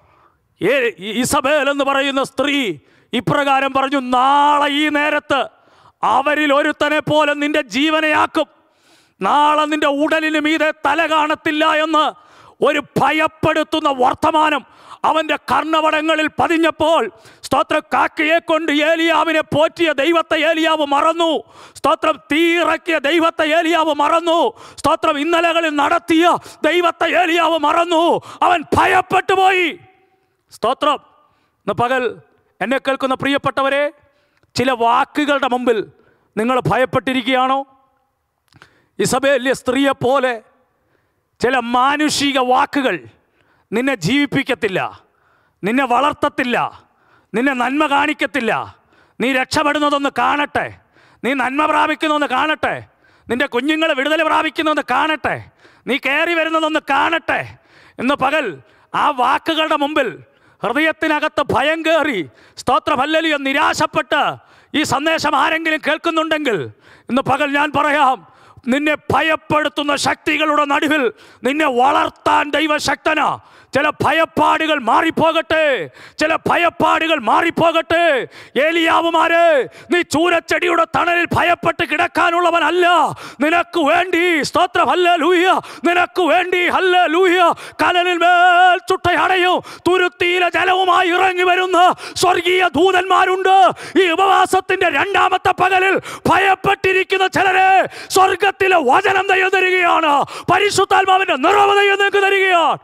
ഇസബേൽ എന്ന് പറയുന്ന സ്ത്രീ ഇപ്രകാരം പറഞ്ഞു, നാളെ ഈ നേരത്ത് അവരിൽ ഒരുത്തനെ പോലെ നിന്റെ ജീവനെയാക്കും, നാളെ നിന്റെ ഉടലിന് മീതെ തല കാണത്തില്ല എന്ന് ഒരു ഭയപ്പെടുത്തുന്ന വർത്തമാനം അവൻ്റെ കർണവടങ്ങളിൽ പതിഞ്ഞപ്പോൾ, സ്തോത്രം, കാക്കയെ കൊണ്ട് ഏലിയാവിനെ പോറ്റിയ ദൈവത്തെ ഏലിയാവ് മറന്നു. സ്തോത്രം, തീയിറക്കിയ ദൈവത്തെ ഏലിയാവ് മറന്നു. സ്തോത്രം, ഇന്നലകളിൽ നടത്തിയ ദൈവത്തെ ഏലിയാവ് മറന്നു. അവൻ ഭയപ്പെട്ടു പോയി. സ്തോത്രം. ഇന്ന് പകൽ എന്നെ കേൾക്കുന്ന പ്രിയപ്പെട്ടവരെ, ചില വാക്കുകളുടെ മുമ്പിൽ നിങ്ങൾ ഭയപ്പെട്ടിരിക്കുകയാണോ? ഇസബേലിയ സ്ത്രീയെപ്പോലെ ചില മാനുഷിക വാക്കുകൾ നിന്നെ ജീവിപ്പിക്കത്തില്ല, നിന്നെ വളർത്തത്തില്ല, നിന്നെ നന്മ കാണിക്കത്തില്ല. നീ രക്ഷപ്പെടുന്നതൊന്ന് കാണട്ടെ, നീ നന്മ പ്രാപിക്കുന്നതൊന്ന് കാണട്ടെ, നിൻ്റെ കുഞ്ഞുങ്ങളെ വിടുതൽ പ്രാപിക്കുന്നതൊന്ന് കാണട്ടെ, നീ കയറി വരുന്നതൊന്ന് കാണട്ടെ. ഇന്ന് പകൽ ആ വാക്കുകളുടെ മുമ്പിൽ ഹൃദയത്തിനകത്ത് ഭയം കയറി, സ്തോത്രം, ഹല്ലേലൂയ, നിരാശപ്പെട്ട് ഈ സന്ദേശം ആരെങ്കിലും കേൾക്കുന്നുണ്ടെങ്കിൽ ഇന്ന് പകൽ ഞാൻ പറയാം, നിന്നെ ഭയപ്പെടുത്തുന്ന ശക്തികളുടെ നടുവിൽ നിന്നെ വളർത്താൻ ദൈവശക്തനാ. ചില ഭയപ്പാടുകൾ മാറിപ്പോകട്ടെ, ചില ഭയപ്പാടുകൾ മാറിപ്പോകട്ടെ. ഏലിയാവുമാരെ, നീ ചൂരച്ചെടിയുടെ തണലിൽ ഭയപ്പെട്ട് കിടക്കാനുള്ളവനല്ല. നിനക്ക് വേണ്ടി, സ്തോത്രം, ഹല്ലേലൂയ, നിനക്ക് വേണ്ടി, ഹല്ലേലൂയ, കനലിൽ മേൽ ചുട്ടയടയും തുരുത്തിയിലെ ജലവുമായി ഇറങ്ങി വരുന്ന സ്വർഗീയ ദൂതന്മാരുണ്ട്. ഈ ഉപവാസത്തിന്റെ രണ്ടാമത്തെ പകലിൽ ഭയപ്പെട്ടിരിക്കുന്ന ചിലരെ സ്വർഗത്തിലെ വചനം ദൈവം തരികയാണ്. പരിശുദ്ധാത്മാവിന്റെ നിറവ് ദൈവം നിങ്ങൾക്ക് തരികയാണ്.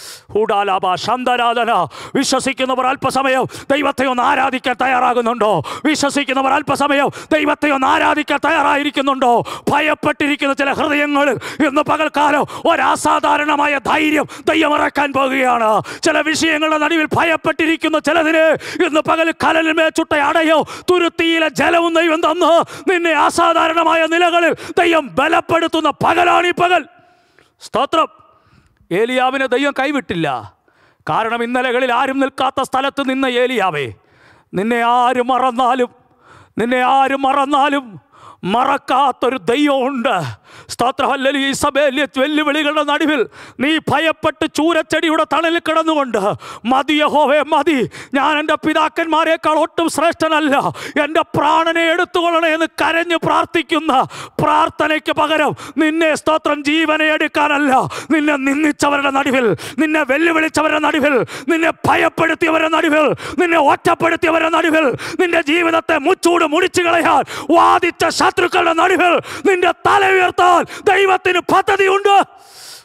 വിശ്വസിക്കുന്നവർ അല്പസമയം ദൈവത്തെ ഒന്ന് ആരാധിക്കാൻ തയ്യാറാകുന്നുണ്ടോ? വിശ്വസിക്കുന്നവർ അല്പസമയം ദൈവത്തെ ഒന്ന് ആരാധിക്കാൻ തയ്യാറായിരിക്കുന്നുണ്ടോ? ഭയപ്പെട്ടിരിക്കുന്ന ചില ഹൃദയങ്ങളിൽ ഇന്ന് പകൽക്കാലം ഒരസാധാരണമായ ധൈര്യം ദൈവം ഇറക്കാൻ പോകുകയാണ്. ചില വിഷയങ്ങളുടെ നടുവിൽ ഭയപ്പെട്ടിരിക്കുന്ന ചിലതിന് ഇന്ന് പകൽ കനലിന്മേൽ ചുട്ട അടയോ തുരുത്തിയിലെ ജലവും ദൈവം തന്ന് നിന്നെ അസാധാരണമായ നിലകളിൽ ദൈവം ബലപ്പെടുത്തുന്ന പകലാണ് ഈ പകൽ. സ്തോത്രം. ഏലിയാവിനെ ദൈവം കൈവിട്ടില്ല. കാരണം ഇന്നലകളിൽ ആരും നിൽക്കാത്ത സ്ഥലത്ത് നിന്ന ഏലിയാവേ, നിന്നെ ആരും മറന്നാലും നിന്നെ ആരും മറന്നാലും മറക്കാത്തൊരു ദൈവമുണ്ട്. സ്തോത്രം, ഹല്ലേലൂയ. ഇസബേലിയ വെല്ലുവിളികളുടെ നടുവിൽ നീ ഭയപ്പെട്ട് ചൂരച്ചെടിയുടെ തണലിൽ കിടന്നുകൊണ്ട്, മതി യഹോവേ മതി, ഞാൻ എൻ്റെ പിതാക്കന്മാരെക്കാൾ ഒട്ടും ശ്രേഷ്ഠനല്ല, എൻ്റെ പ്രാണനെ എടുത്തുകൊള്ളണേ എന്ന് കരഞ്ഞ് പ്രാർത്ഥിക്കുന്ന പ്രാർത്ഥനയ്ക്ക് പകരം നിന്നെ, സ്തോത്രം, ജീവനെ എടുക്കാനല്ല, നിന്നെ നിന്ദിച്ചവരുടെ നടുവിൽ, നിന്നെ വെല്ലുവിളിച്ചവരുടെ നടുവിൽ, നിന്നെ ഭയപ്പെടുത്തിയവരുടെ നടുവിൽ, നിന്നെ ഒറ്റപ്പെടുത്തിയവരുടെ നടുവിൽ, നിന്റെ ജീവിതത്തെ മുച്ചൂട് മുടിച്ചു കളയാൻ വാദിച്ച ശത്രുക്കളുടെ നടുവിൽ നിന്റെ തല ഉയർത്താൻ ദൈവത്തിന് പദ്ധതിയുണ്ട്.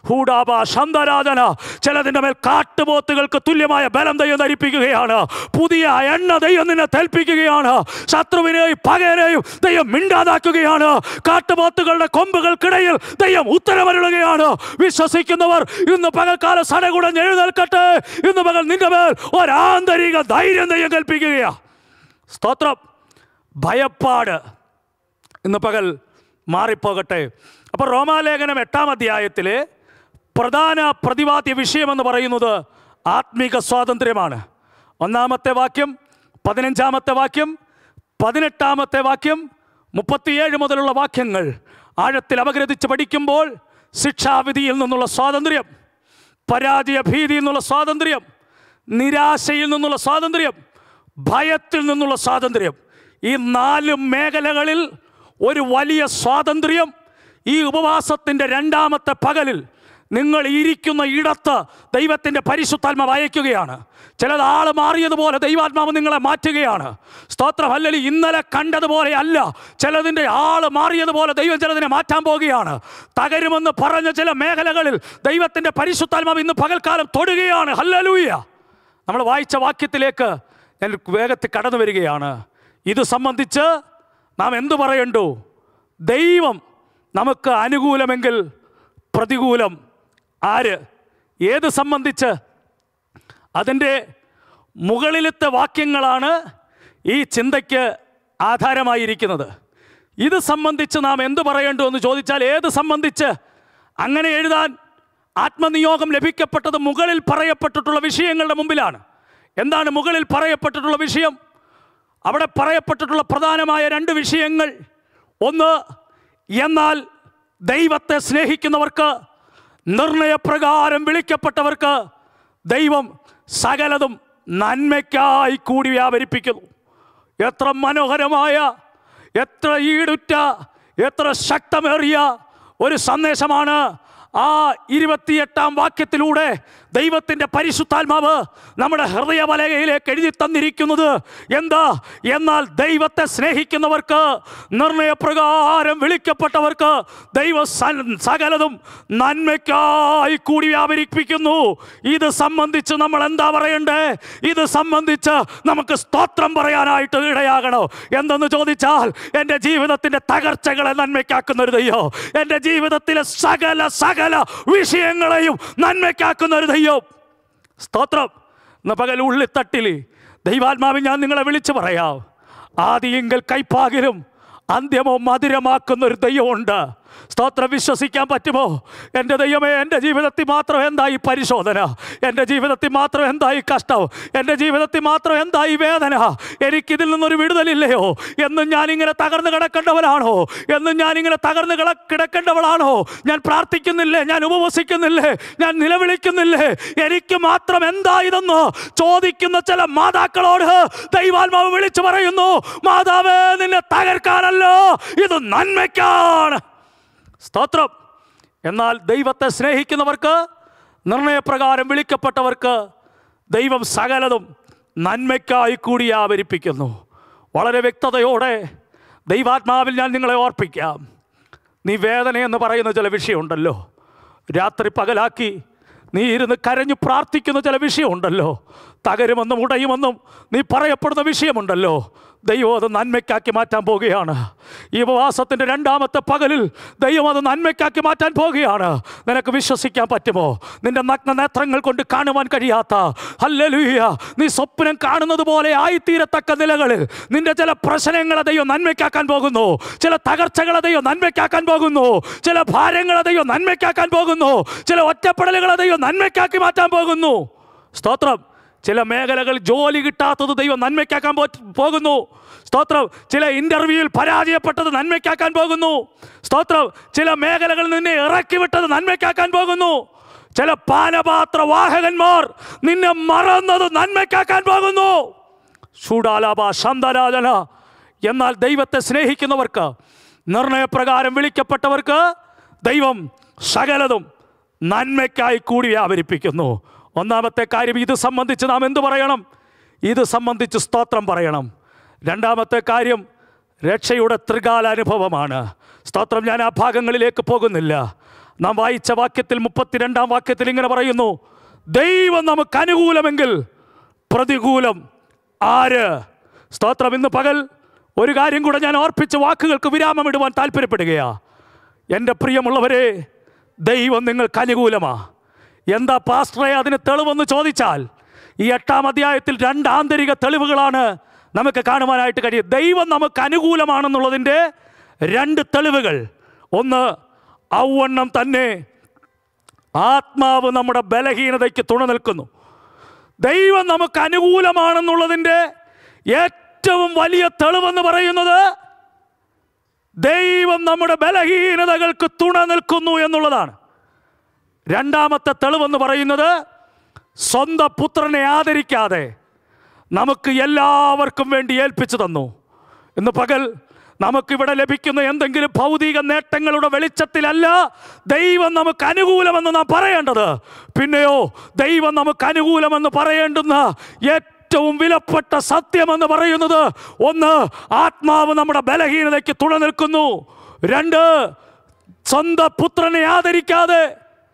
ഹൂഡാബ ശന്തരാജന. ചിലതിൻ്റെ മേൽ കാട്ടുപോത്തുകൾക്ക് തുല്യമായ ബലം ദൈവം ധരിപ്പിക്കുകയാണ്. പുതിയ എണ്ണ ദൈവം നിന്നെ തേൽപ്പിക്കുകയാണ്. ശത്രുവിനെയും പകയെയും ദൈവം മിണ്ടാതാക്കുകയാണ്. കാട്ടുപോത്തുകളുടെ കൊമ്പുകൾക്കിടയിൽ ദൈവം ഉത്തരമരുളുകയാണ്. വിശ്വസിക്കുന്നവർ ഇന്ന് പകൽക്കാലം സടകുടഞ്ഞ് എഴുന്നേൽക്കട്ടെ. ഇന്ന് പകൽ നിന്റെ മേൽ ഒരാന്തരിക ധൈര്യം ദൈവം കൽപ്പിക്കുകയാണ്. സ്തോത്രം. ഭയപ്പാട് ഇന്ന് പകൽ മാറിപ്പോകട്ടെ. അപ്പോൾ റോമാലേഖനം എട്ടാം അധ്യായത്തിലെ പ്രധാന പ്രതിപാദ്യ വിഷയമെന്ന് പറയുന്നത് ആത്മീക സ്വാതന്ത്ര്യമാണ്. ഒന്നാമത്തെ വാക്യം, പതിനഞ്ചാമത്തെ വാക്യം, പതിനെട്ടാമത്തെ വാക്യം, മുപ്പത്തിയേഴ് മുതലുള്ള വാക്യങ്ങൾ ആഴത്തിൽ അപഗ്രഥിച്ച് പഠിക്കുമ്പോൾ ശിക്ഷാവിധിയിൽ നിന്നുള്ള സ്വാതന്ത്ര്യം, പരാജയ ഭീതിയിൽ നിന്നുള്ള സ്വാതന്ത്ര്യം, നിരാശയിൽ നിന്നുള്ള സ്വാതന്ത്ര്യം, ഭയത്തിൽ നിന്നുള്ള സ്വാതന്ത്ര്യം, ഈ നാല് മേഖലകളിൽ ഒരു വലിയ സ്വാതന്ത്ര്യം ഈ ഉപവാസത്തിൻ്റെ രണ്ടാമത്തെ പകലിൽ നിങ്ങൾ ഇരിക്കുന്ന ഇടത്ത് ദൈവത്തിൻ്റെ പരിശുദ്ധാത്മാവ് അയക്കുകയാണ്. ചിലത് ആൾ മാറിയതുപോലെ ദൈവാത്മാവ് നിങ്ങളെ മാറ്റുകയാണ്. സ്തോത്രം. അല്ലെങ്കിൽ ഇന്നലെ കണ്ടതുപോലെ അല്ല, ചിലതിൻ്റെ ആൾ മാറിയതുപോലെ ദൈവം ചിലതിനെ മാറ്റാൻ പോവുകയാണ്. തകരുമെന്ന് പറഞ്ഞ ചില മേഖലകളിൽ ദൈവത്തിൻ്റെ പരിശുദ്ധാത്മാവ് ഇന്ന് പകൽക്കാലം തൊടുകയാണ്. ഹല്ലേലൂയ. നമ്മൾ വായിച്ച വാക്യത്തിലേക്ക് ഞാൻ വേഗത്തിൽ കടന്നു വരികയാണ്. ഇത് സംബന്ധിച്ച് നാം എന്തു പറയണ്ടു? ദൈവം നമുക്ക് അനുകൂലമെങ്കിൽ പ്രതികൂലം ആര്? ഏത് സംബന്ധിച്ച്? അതിൻ്റെ മുകളിലത്തെ വാക്യങ്ങളാണ് ഈ ചിന്തയ്ക്ക് ആധാരമായിരിക്കുന്നത്. ഇത് സംബന്ധിച്ച് നാം എന്തു പറയേണ്ടു എന്ന് ചോദിച്ചാൽ ഏത് സംബന്ധിച്ച്? അങ്ങനെ എഴുതാൻ ആത്മനിയോഗം ലഭിക്കപ്പെട്ടത് മുകളിൽ പറയപ്പെട്ടിട്ടുള്ള വിഷയങ്ങളുടെ മുമ്പിലാണ്. എന്താണ് മുകളിൽ പറയപ്പെട്ടിട്ടുള്ള വിഷയം? അവിടെ പറയപ്പെട്ടിട്ടുള്ള പ്രധാനമായ രണ്ട് വിഷയങ്ങൾ. ഒന്ന്, എന്നാൽ ദൈവത്തെ സ്നേഹിക്കുന്നവർക്ക്, നിർണയപ്രകാരം വിളിക്കപ്പെട്ടവർക്ക് ദൈവം സകലതും നന്മയ്ക്കായി കൂടി വ്യാപരിപ്പിക്കുന്നു. എത്ര മനോഹരമായ, എത്ര ഈടുറ്റ, എത്ര ശക്തമേറിയ ഒരു സന്ദേശമാണ് ആ ഇരുപത്തിയെട്ടാം വാക്യത്തിലൂടെ ദൈവത്തിൻ്റെ പരിശുദ്ധാത്മാവ് നമ്മുടെ ഹൃദയവലകയിലേക്ക് എഴുതി തന്നിരിക്കുന്നത്. എന്താ? എന്നാൽ ദൈവത്തെ സ്നേഹിക്കുന്നവർക്ക്, നിർണയപ്രകാരം വിളിക്കപ്പെട്ടവർക്ക് ദൈവ സകലതും നന്മയ്ക്കായി കൂടി വ്യാപരിപ്പിക്കുന്നു. ഇത് സംബന്ധിച്ച് നമ്മൾ എന്താ പറയണ്ടേ? ഇത് സംബന്ധിച്ച് നമുക്ക് സ്തോത്രം പറയാനായിട്ട് ഇടയാകണോ? എന്തെന്ന് ചോദിച്ചാൽ, എൻ്റെ ജീവിതത്തിൻ്റെ തകർച്ചകളെ നന്മയ്ക്കാക്കുന്നൊരു ദൈവം, എൻ്റെ ജീവിതത്തിലെ സകല സകല വിഷയങ്ങളെയും നന്മയ്ക്കാക്കുന്നൊരു ദൈവം. സ്തോത്രം. ഇന്ന് പകൽ ഉള്ളിത്തട്ടിൽ ദൈവാത്മാവിൽ ഞാൻ നിങ്ങളെ വിളിച്ചു പറയാം, ആദിയെങ്കിൽ കൈപ്പാകിലും അന്ത്യമോ മധുരമാക്കുന്നൊരു ദൈവമുണ്ട്. സ്തോത്രം. വിശ്വസിക്കാൻ പറ്റുമോ? എൻ്റെ ദൈവമേ, എൻ്റെ ജീവിതത്തിൽ മാത്രം എന്തായി പരിശോധന, എൻ്റെ ജീവിതത്തിൽ മാത്രം എന്തായി കഷ്ടം, എൻ്റെ ജീവിതത്തിൽ മാത്രം എന്തായി വേദന, എനിക്കിതിൽ നിന്നൊരു വിടുതലില്ലയോ? എന്നും ഞാനിങ്ങനെ തകർന്ന് കിടക്കേണ്ടവനാണോ? എന്നും ഞാനിങ്ങനെ തകർന്ന് കിട കിടക്കേണ്ടവളാണോ? ഞാൻ പ്രാർത്ഥിക്കുന്നില്ലേ? ഞാൻ ഉപവസിക്കുന്നില്ലേ? ഞാൻ നിലവിളിക്കുന്നില്ലേ? എനിക്ക് മാത്രം എന്താ ഇതെന്ന് ചോദിക്കുന്ന ചില മാതാക്കളോട് ദൈവാത്മാവ് വിളിച്ചു പറയുന്നു, മാതാവേ, നിന്നെ തകർക്കാനല്ലോ, ഇത് നന്മയ്ക്കാണ്. സ്തോത്രം. എന്നാൽ ദൈവത്തെ സ്നേഹിക്കുന്നവർക്ക്, നിർണയപ്രകാരം വിളിക്കപ്പെട്ടവർക്ക് ദൈവം സകലതും നന്മയ്ക്കായി കൂടി വ്യാപരിപ്പിക്കുന്നു. വളരെ വ്യക്തതയോടെ ദൈവാത്മാവിൽ ഞാൻ നിങ്ങളെ ഓർപ്പിക്കാം. നീ വേദനയെന്ന് പറയുന്ന ചില വിഷയമുണ്ടല്ലോ, രാത്രി പകലാക്കി നീ ഇരുന്ന് കരഞ്ഞു പ്രാർത്ഥിക്കുന്ന ചില വിഷയമുണ്ടല്ലോ, തകരുമെന്നും ഉടയുമെന്നും നീ പറയപ്പെടുന്ന വിഷയമുണ്ടല്ലോ, ദൈവം അത് നന്മയ്ക്കാക്കി മാറ്റാൻ പോവുകയാണ്. ഈ ഉപവാസത്തിൻ്റെ രണ്ടാമത്തെ പകലിൽ ദൈവം അത് നന്മയ്ക്കാക്കി മാറ്റാൻ പോവുകയാണ്. നിനക്ക് വിശ്വസിക്കാൻ പറ്റുമോ? നിന്റെ നഗ്ന നേത്രങ്ങൾ കൊണ്ട് കാണുവാൻ കഴിയാത്ത, ഹല്ലേലൂയ, നീ സ്വപ്നം കാണുന്നത് പോലെ ആയിത്തീരത്തക്ക നിലകളിൽ നിന്റെ ചില പ്രശ്നങ്ങളെ ദൈവം നന്മയ്ക്കാക്കാൻ പോകുന്നു. ചില തകർച്ചകളെ ദൈവം നന്മയ്ക്കാക്കാൻ പോകുന്നു. ചില ഭാരങ്ങളെ ദൈവം നന്മയ്ക്കാക്കാൻ പോകുന്നു. ചില ഒറ്റപ്പെടലുകളെ ദൈവം നന്മയ്ക്കാക്കി മാറ്റാൻ പോകുന്നു. സ്തോത്രം. ചില മേഖലകൾ ജോലി കിട്ടാത്തത് ദൈവം നന്മയ്ക്കാക്കാൻ പോകുന്നു. സ്തോത്രം. ചില ഇൻ്റർവ്യൂവിൽ പരാജയപ്പെട്ടത് നന്മയ്ക്കാക്കാൻ പോകുന്നു. സ്തോത്രം. ചില മേഖലകളിൽ നിന്നെ ഇറക്കി വിട്ടത് നന്മയ്ക്കാക്കാൻ പോകുന്നു. ചില പാനപാത്ര വാഹകന്മാർ നിന്നെ മറന്നത് നന്മയ്ക്കാക്കാൻ പോകുന്നു. ചൂടാലാപ ശന്തരാജന. എന്നാൽ ദൈവത്തെ സ്നേഹിക്കുന്നവർക്ക്, നിർണയപ്രകാരം വിളിക്കപ്പെട്ടവർക്ക് ദൈവം സകലതും നന്മയ്ക്കായി കൂടി വ്യാപരിപ്പിക്കുന്നു. ഒന്നാമത്തെ കാര്യം, ഇത് സംബന്ധിച്ച് നാം എന്തു പറയണം? ഇത് സംബന്ധിച്ച് സ്തോത്രം പറയണം. രണ്ടാമത്തെ കാര്യം, രക്ഷയുടെ ത്രികാല അനുഭവമാണ്. സ്തോത്രം. ഞാൻ ആ ഭാഗങ്ങളിലേക്ക് പോകുന്നില്ല. നാം വായിച്ച വാക്യത്തിൽ മുപ്പത്തിരണ്ടാം വാക്യത്തിൽ ഇങ്ങനെ പറയുന്നു, ദൈവം നമുക്ക് അനുകൂലമെങ്കിൽ പ്രതികൂലം ആര്? സ്തോത്രം. ഇന്ന് പകൽ ഒരു കാര്യം കൂടെ ഞാൻ ഓർപ്പിച്ച് വാക്കുകൾക്ക് വിരാമമിടുവാൻ താല്പര്യപ്പെടുകയാ. എൻ്റെ പ്രിയമുള്ളവരെ, ദൈവം നിങ്ങൾക്ക് അനുകൂലമാ. എന്താ പാസ്റ്ററെ അതിന് തെളിവെന്ന് ചോദിച്ചാൽ, ഈ എട്ടാം അധ്യായത്തിൽ രണ്ട് ആന്തരിക തെളിവുകളാണ് നമുക്ക് കാണുവാനായിട്ട് കഴിയും. ദൈവം നമുക്ക് അനുകൂലമാണെന്നുള്ളതിൻ്റെ രണ്ട് തെളിവുകൾ. ഒന്ന്, ഔവണ്ണം തന്നെ ആത്മാവ് നമ്മുടെ ബലഹീനതയ്ക്ക് തുണ നിൽക്കുന്നു. ദൈവം നമുക്ക് അനുകൂലമാണെന്നുള്ളതിൻ്റെ ഏറ്റവും വലിയ തെളിവെന്ന് പറയുന്നത് ദൈവം നമ്മുടെ ബലഹീനതകൾക്ക് തുണ നിൽക്കുന്നു എന്നുള്ളതാണ്. രണ്ടാമത്തെ തെളിവെന്ന് പറയുന്നത് സ്വന്തം പുത്രനെ ആദരിക്കാതെ നമുക്ക് എല്ലാവർക്കും വേണ്ടി ഏൽപ്പിച്ചു തന്നു. ഇന്ന് പകൽ നമുക്കിവിടെ ലഭിക്കുന്ന എന്തെങ്കിലും ഭൗതിക നേട്ടങ്ങളുടെ വെളിച്ചത്തിലല്ല ദൈവം നമുക്ക് അനുകൂലമെന്ന് നാം പറയേണ്ടത്. പിന്നെയോ ദൈവം നമുക്ക് അനുകൂലമെന്ന് പറയേണ്ടുന്ന ഏറ്റവും വിലപ്പെട്ട സത്യമെന്ന് പറയുന്നത്, ഒന്ന്, ആത്മാവ് നമ്മുടെ ബലഹീനതയ്ക്ക് തുണ നിൽക്കുന്നു. രണ്ട്, സ്വന്തം പുത്രനെ ആദരിക്കാതെ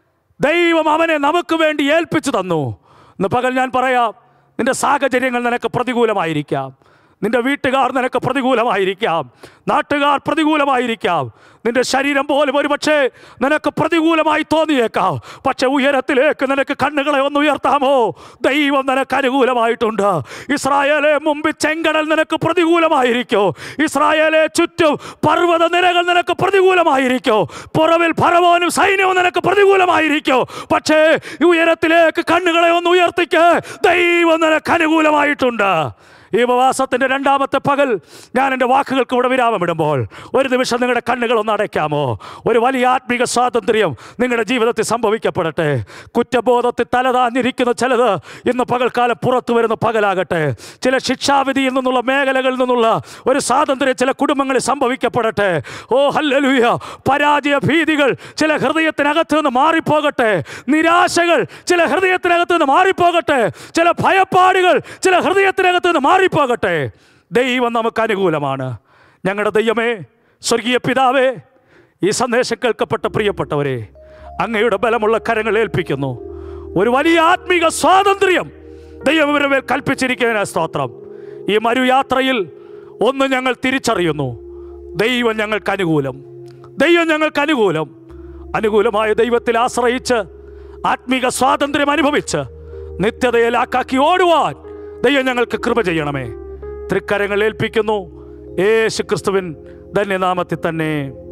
ദൈവം അവനെ നമുക്ക് വേണ്ടി ഏൽപ്പിച്ചു തന്നു. ഇന്ന് പകൽ ഞാൻ പറയാം, നിന്റെ സാഹചര്യങ്ങൾ നിനക്ക് പ്രതികൂലമായിരിക്കാം, നിന്റെ വീട്ടുകാർ നിനക്ക് പ്രതികൂലമായിരിക്കാം, നാട്ടുകാർ പ്രതികൂലമായിരിക്കാം, നിന്റെ ശരീരം പോലും ഒരു പക്ഷേ നിനക്ക് പ്രതികൂലമായി തോന്നിയേക്കാം. പക്ഷെ ഉയരത്തിലേക്ക് നിനക്ക് കണ്ണുകളെ ഒന്ന് ഉയർത്താമോ? ദൈവം നിനക്ക് അനുകൂലമായിട്ടുണ്ട്. ഇസ്രായേലെ മുമ്പിൽ ചെങ്കടൽ നിനക്ക് പ്രതികൂലമായിരിക്കോ, ഇസ്രായേലെ ചുറ്റും പർവ്വത നിരകൾ നിനക്ക് പ്രതികൂലമായിരിക്കോ, പുറവിൽ ഫറവോനും സൈന്യവും നിനക്ക് പ്രതികൂലമായിരിക്കോ. പക്ഷേ ഉയരത്തിലേക്ക് കണ്ണുകളെ ഒന്ന് ഉയർത്തിക്ക്, ദൈവം നിനക്ക് അനുകൂലമായിട്ടുണ്ട്. ഈ ഉപവാസത്തിൻ്റെ രണ്ടാമത്തെ പകൽ ഞാൻ എൻ്റെ വാക്കുകൾക്ക് ഇവിടെ വിരാമമിടുമ്പോൾ ഒരു നിമിഷം നിങ്ങളുടെ കണ്ണുകൾ ഒന്ന് അടയ്ക്കാമോ? ഒരു വലിയ ആത്മീക സ്വാതന്ത്ര്യം നിങ്ങളുടെ ജീവിതത്തിൽ സംഭവിക്കപ്പെടട്ടെ. കുറ്റബോധത്തിൽ തലതാഞ്ഞിരിക്കുന്ന ചിലത് ഇന്ന് പകൽക്കാലം പുറത്തു വരുന്ന പകലാകട്ടെ. ചില ശിക്ഷാവിധിയിൽ നിന്നുള്ള മേഖലകളിൽ നിന്നുള്ള ഒരു സ്വാതന്ത്ര്യം ചില കുടുംബങ്ങളിൽ സംഭവിക്കപ്പെടട്ടെ. ഓ ഹല്ലേലൂയ. പരാജയ ഭീതികൾ ചില ഹൃദയത്തിനകത്ത് നിന്ന് മാറിപ്പോകട്ടെ. നിരാശകൾ ചില ഹൃദയത്തിനകത്ത് നിന്ന് മാറിപ്പോകട്ടെ. ചില ഭയപ്പാടുകൾ ചില ഹൃദയത്തിനകത്ത് നിന്ന് മാറിപ്പോകട്ടെ. ദൈവം നമുക്ക് അനുകൂലമാണ്. ഞങ്ങളുടെ ദൈവമേ, സ്വർഗീയ പിതാവേ, ഈ സന്ദേശം കേൾക്കപ്പെട്ട പ്രിയപ്പെട്ടവരെ അങ്ങയുടെ ബലമുള്ള കരങ്ങൾ ഏൽപ്പിക്കുന്നു. ഒരു വലിയ ആത്മീക സ്വാതന്ത്ര്യം ദൈവം ഇവരുടെ മേൽ കൽപ്പിച്ചിരിക്കുന്നതിന് സ്തോത്രം. ഈ മരുയാത്രയിൽ ഒന്ന് ഞങ്ങൾ തിരിച്ചറിയുന്നു, ദൈവം ഞങ്ങൾക്ക് അനുകൂലം, ദൈവം ഞങ്ങൾക്ക് അനുകൂലം. അനുകൂലമായ ദൈവത്തിൽ ആശ്രയിച്ച് ആത്മീക സ്വാതന്ത്ര്യം അനുഭവിച്ച് നിത്യതയിലാക്കി ഓടുവാൻ ദൈവം ഞങ്ങൾക്ക് കൃപ ചെയ്യണമേ. തൃക്കരങ്ങൾ ഏൽപ്പിക്കുന്നു യേശു ക്രിസ്തുവിൻ ധന്യനാമത്തിൽ തന്നെ.